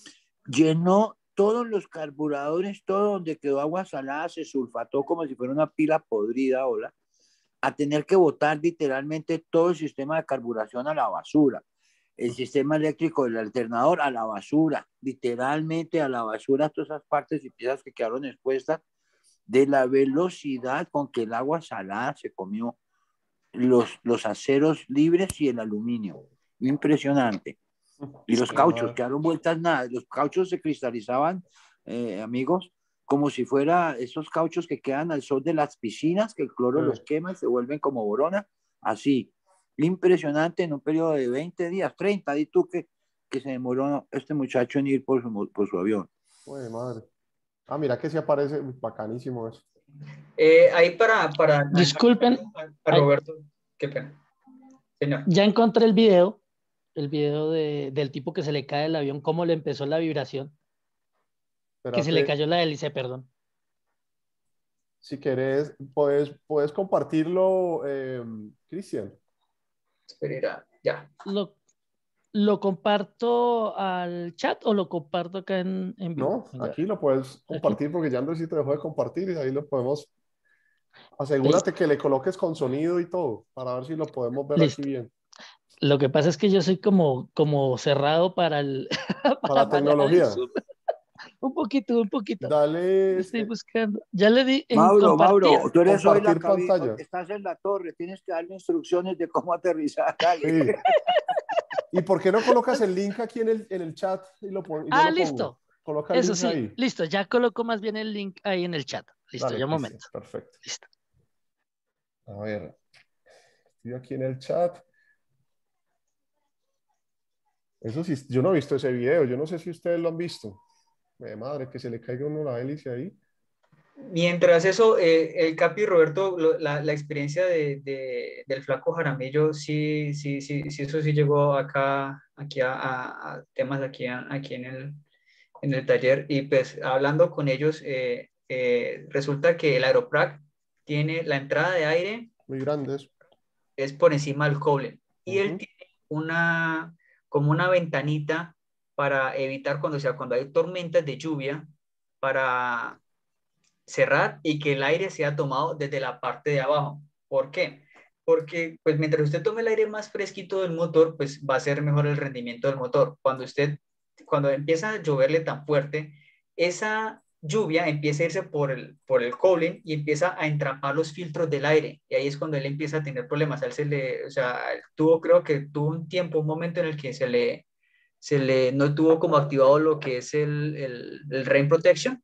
llenó todos los carburadores, todo donde quedó agua salada, se sulfató como si fuera una pila podrida, hola, a tener que botar literalmente todo el sistema de carburación a la basura, el sistema eléctrico del alternador a la basura, literalmente a la basura, todas esas partes y piezas que quedaron expuestas de la velocidad con que el agua salada se comió los aceros libres y el aluminio. Impresionante. Y los cauchos quedaron vueltas nada. Los cauchos se cristalizaban, amigos, como si fuera esos cauchos que quedan al sol de las piscinas, que el cloro los quema y se vuelven como borona. Así. Impresionante en un periodo de 20 días, 30. Di tú que se demoró este muchacho en ir por su avión. Uy, madre. Ah, mira que sí aparece, bacanísimo eso. Ahí para Disculpen. a Roberto, qué pena. Señor. Ya encontré el video del tipo que se le cae el avión, cómo le empezó la vibración. Espérate, que se le cayó la hélice, perdón. Si querés, puedes compartirlo, Cristian. Espera, ya. ¿Lo comparto al chat o lo comparto acá en vivo? No, aquí lo puedes compartir porque ya Andresito dejó de compartir y ahí lo podemos. Asegúrate que le coloques con sonido y todo para ver si lo podemos ver aquí bien. Lo que pasa es que yo soy como cerrado para el para la tecnología. Un poquito, un poquito. Dale, Estoy buscando. Ya le di en Mauro, compartir. Mauro, tú eres hoy la compartir pantalla. estás en la torre, tienes que darle instrucciones de cómo aterrizar. Dale. Sí. ¿Y por qué no colocas el link aquí en el chat y lo y yo Ah, lo listo. pongo? Coloca el Eso link sí, ahí. listo. Ya coloco más bien el link ahí en el chat. Listo, Dale, ya un Cristian, momento. perfecto. Listo. A ver, estoy aquí en el chat. Eso sí, yo no he visto ese video. Yo no sé si ustedes lo han visto. Madre, que se le caiga a uno la hélice ahí. Mientras eso, el Capi Roberto, la experiencia del flaco Jaramillo, sí, eso sí llegó aquí a temas aquí en el taller. Y pues hablando con ellos, resulta que el Aeroprac tiene la entrada de aire, Muy grandes. es por encima del Koblen. Y él Ujú. tiene como una ventanita para evitar cuando hay tormentas de lluvia, para cerrar y que el aire sea tomado desde la parte de abajo. ¿Por qué? Porque pues mientras usted tome el aire más fresquito del motor, pues va a ser mejor el rendimiento del motor. Cuando empieza a lloverle tan fuerte, esa lluvia empieza a irse por el Koblen y empieza a entrampar los filtros del aire. Y ahí es cuando él empieza a tener problemas. A él o sea, creo que tuvo un momento en el que no tuvo como activado lo que es el Rain Protection.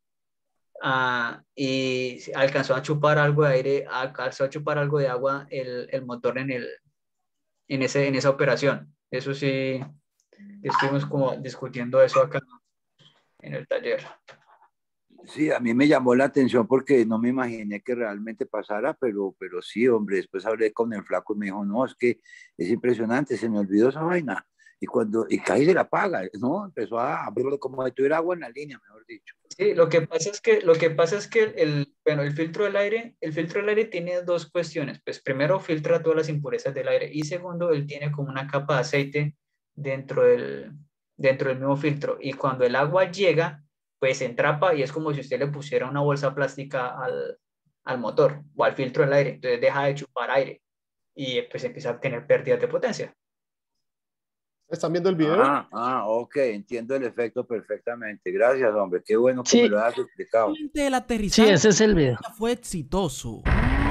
Y alcanzó a chupar algo de aire, alcanzó a chupar algo de agua el motor en esa operación. Eso sí, estuvimos como discutiendo eso acá en el taller. Sí, a mí me llamó la atención porque no me imaginé que realmente pasara, pero sí, hombre, después hablé con el flaco y me dijo, no, es que es impresionante, se me olvidó esa vaina. Y casi se la paga, ¿no? Empezó a abrirlo como si tuviera agua en la línea, mejor dicho. Sí, lo que pasa es que bueno, el filtro del aire tiene dos cuestiones. Pues primero filtra todas las impurezas del aire y segundo, él tiene como una capa de aceite dentro del mismo filtro. Y cuando el agua llega, pues se entrapa y es como si usted le pusiera una bolsa plástica al motor o al filtro del aire. Entonces deja de chupar aire y pues empieza a tener pérdidas de potencia. ¿Están viendo el video? Ok, entiendo el efecto perfectamente. Gracias, hombre, qué bueno que Sí. me lo has explicado. El Sí, aterrizaje ese es el video. fue exitoso.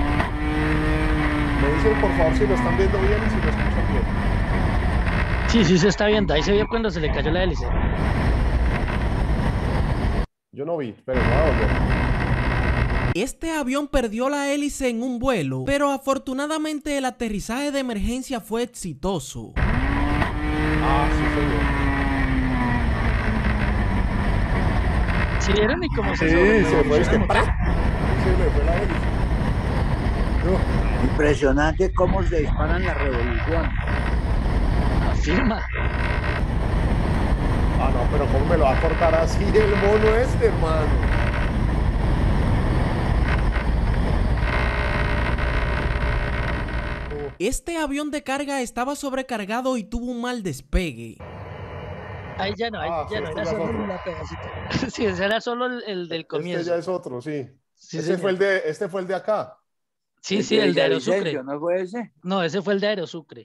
Me dicen, por favor, si lo están viendo bien y si lo escuchan bien. Sí, sí se está viendo. Ahí se vio cuando se le cayó la hélice. Yo no vi, pero voy a volver. Este avión perdió la hélice en un vuelo, pero afortunadamente el aterrizaje de emergencia fue exitoso. Ah, sí, señor. ¿Sí vieron y cómo se Sí, se fue. sobrerevoluciona el motor? Se le fue la hélice. No. Impresionante cómo se disparan las revoluciones. Afirma. Ah, no, pero ¿cómo me lo va a cortar así el mono este, hermano? Este avión de carga estaba sobrecargado y tuvo un mal despegue. Ahí ya no, Sí, era este ya es solo otro. la pedacito. Sí, ese era solo el del comienzo. Este ya es otro, sí. Sí, Este señor. fue el de acá. Sí, sí, el de Aerosucre. Villavicencio, ¿no fue ese? No, ese fue el de Aerosucre.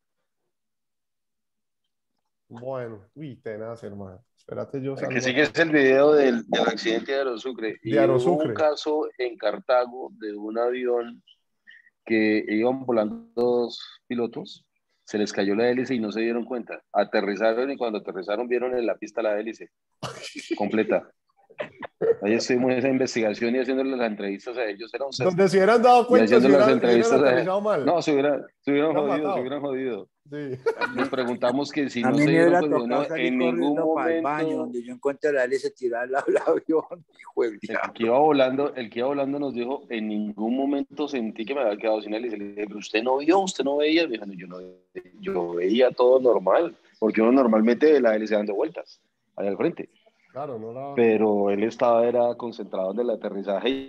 Bueno, uy, tenaz, hermano. Espérate, yo El salgo que sigue acá. es el video del accidente de Aerosucre. De Y hubo Aerosucre. un caso en Cartago de un avión que iban volando dos pilotos, se les cayó la hélice y no se dieron cuenta. Aterrizaron y cuando aterrizaron vieron en la pista la hélice completa. Ahí estuvimos en esa investigación y haciéndole las entrevistas a ellos. Era un set. Donde se hubieran dado Y cuenta haciendo si las hubieran entrevistas aterrizado mal. No, se hubieran Hubieran jodido. Sí. Les preguntamos que si A no mí se me dieron hubiera cuenta, tocado no, salir en ningún corriendo para el baño, momento. donde yo encuentro la hélice tirada al lado del avión. Hijo del El diablo. que iba volando nos dijo, en ningún momento sentí que me había quedado sin hélice. Le dije, pero usted no vio, usted no veía. Me dijo, yo veía todo normal, porque uno normalmente ve la hélice dando vueltas allá al frente. Claro, no la... Pero él era concentrado en el aterrizaje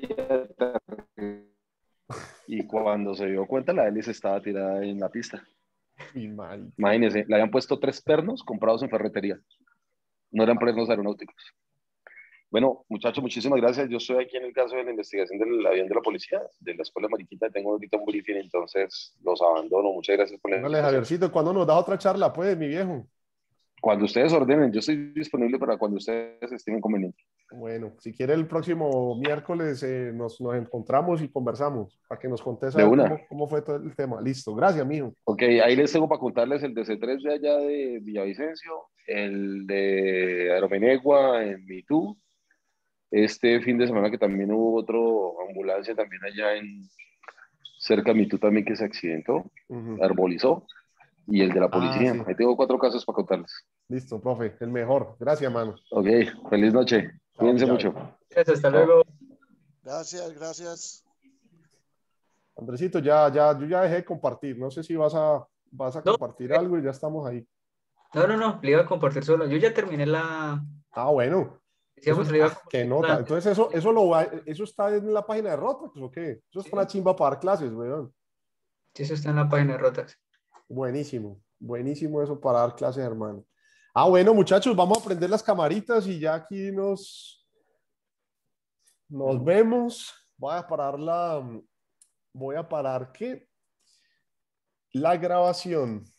y cuando se dio cuenta la hélice estaba tirada en la pista. Uy, marica. Imagínense, le habían puesto 3 pernos comprados en ferretería. No eran pernos aeronáuticos. Bueno, muchachos, muchísimas gracias. Yo estoy aquí en el caso de la investigación del avión de la policía, de la Escuela Mariquita. Tengo ahorita un briefing, entonces los abandono. Muchas gracias por la Dale, invitación. Javiercito, ¿cuándo nos das otra charla, pues, mi viejo? Cuando ustedes ordenen, yo estoy disponible para cuando ustedes estimen conveniente. Bueno, si quiere el próximo miércoles nos encontramos y conversamos para que nos contes a De ver una. cómo fue todo el tema. Listo, gracias, mijo. Ok, ahí les tengo para contarles el de C3 de allá de Villavicencio, el de Aeromenegua en Mitú. Este fin de semana que también hubo otro ambulancia también allá cerca de Mitú también que se accidentó, arbolizó. Y el de la policía. Sí. Ahí tengo 4 casos para contarles. Listo, profe, el mejor. Gracias, mano. Ok, feliz noche. Cuídense mucho. Gracias, hasta luego. Gracias. Andresito, yo ya dejé de compartir. No sé si vas a compartir algo y ya estamos ahí. No, le iba a compartir solo. Yo ya terminé la... Bueno. Decíamos, qué nota. Entonces eso está en la página de Rotax, ¿o qué? Eso es una chimba para dar clases, weón. Sí, eso está en la página de Rotax. Buenísimo eso para dar clases, hermano. Bueno, muchachos, vamos a prender las camaritas y ya aquí nos vemos. Voy a parar la grabación.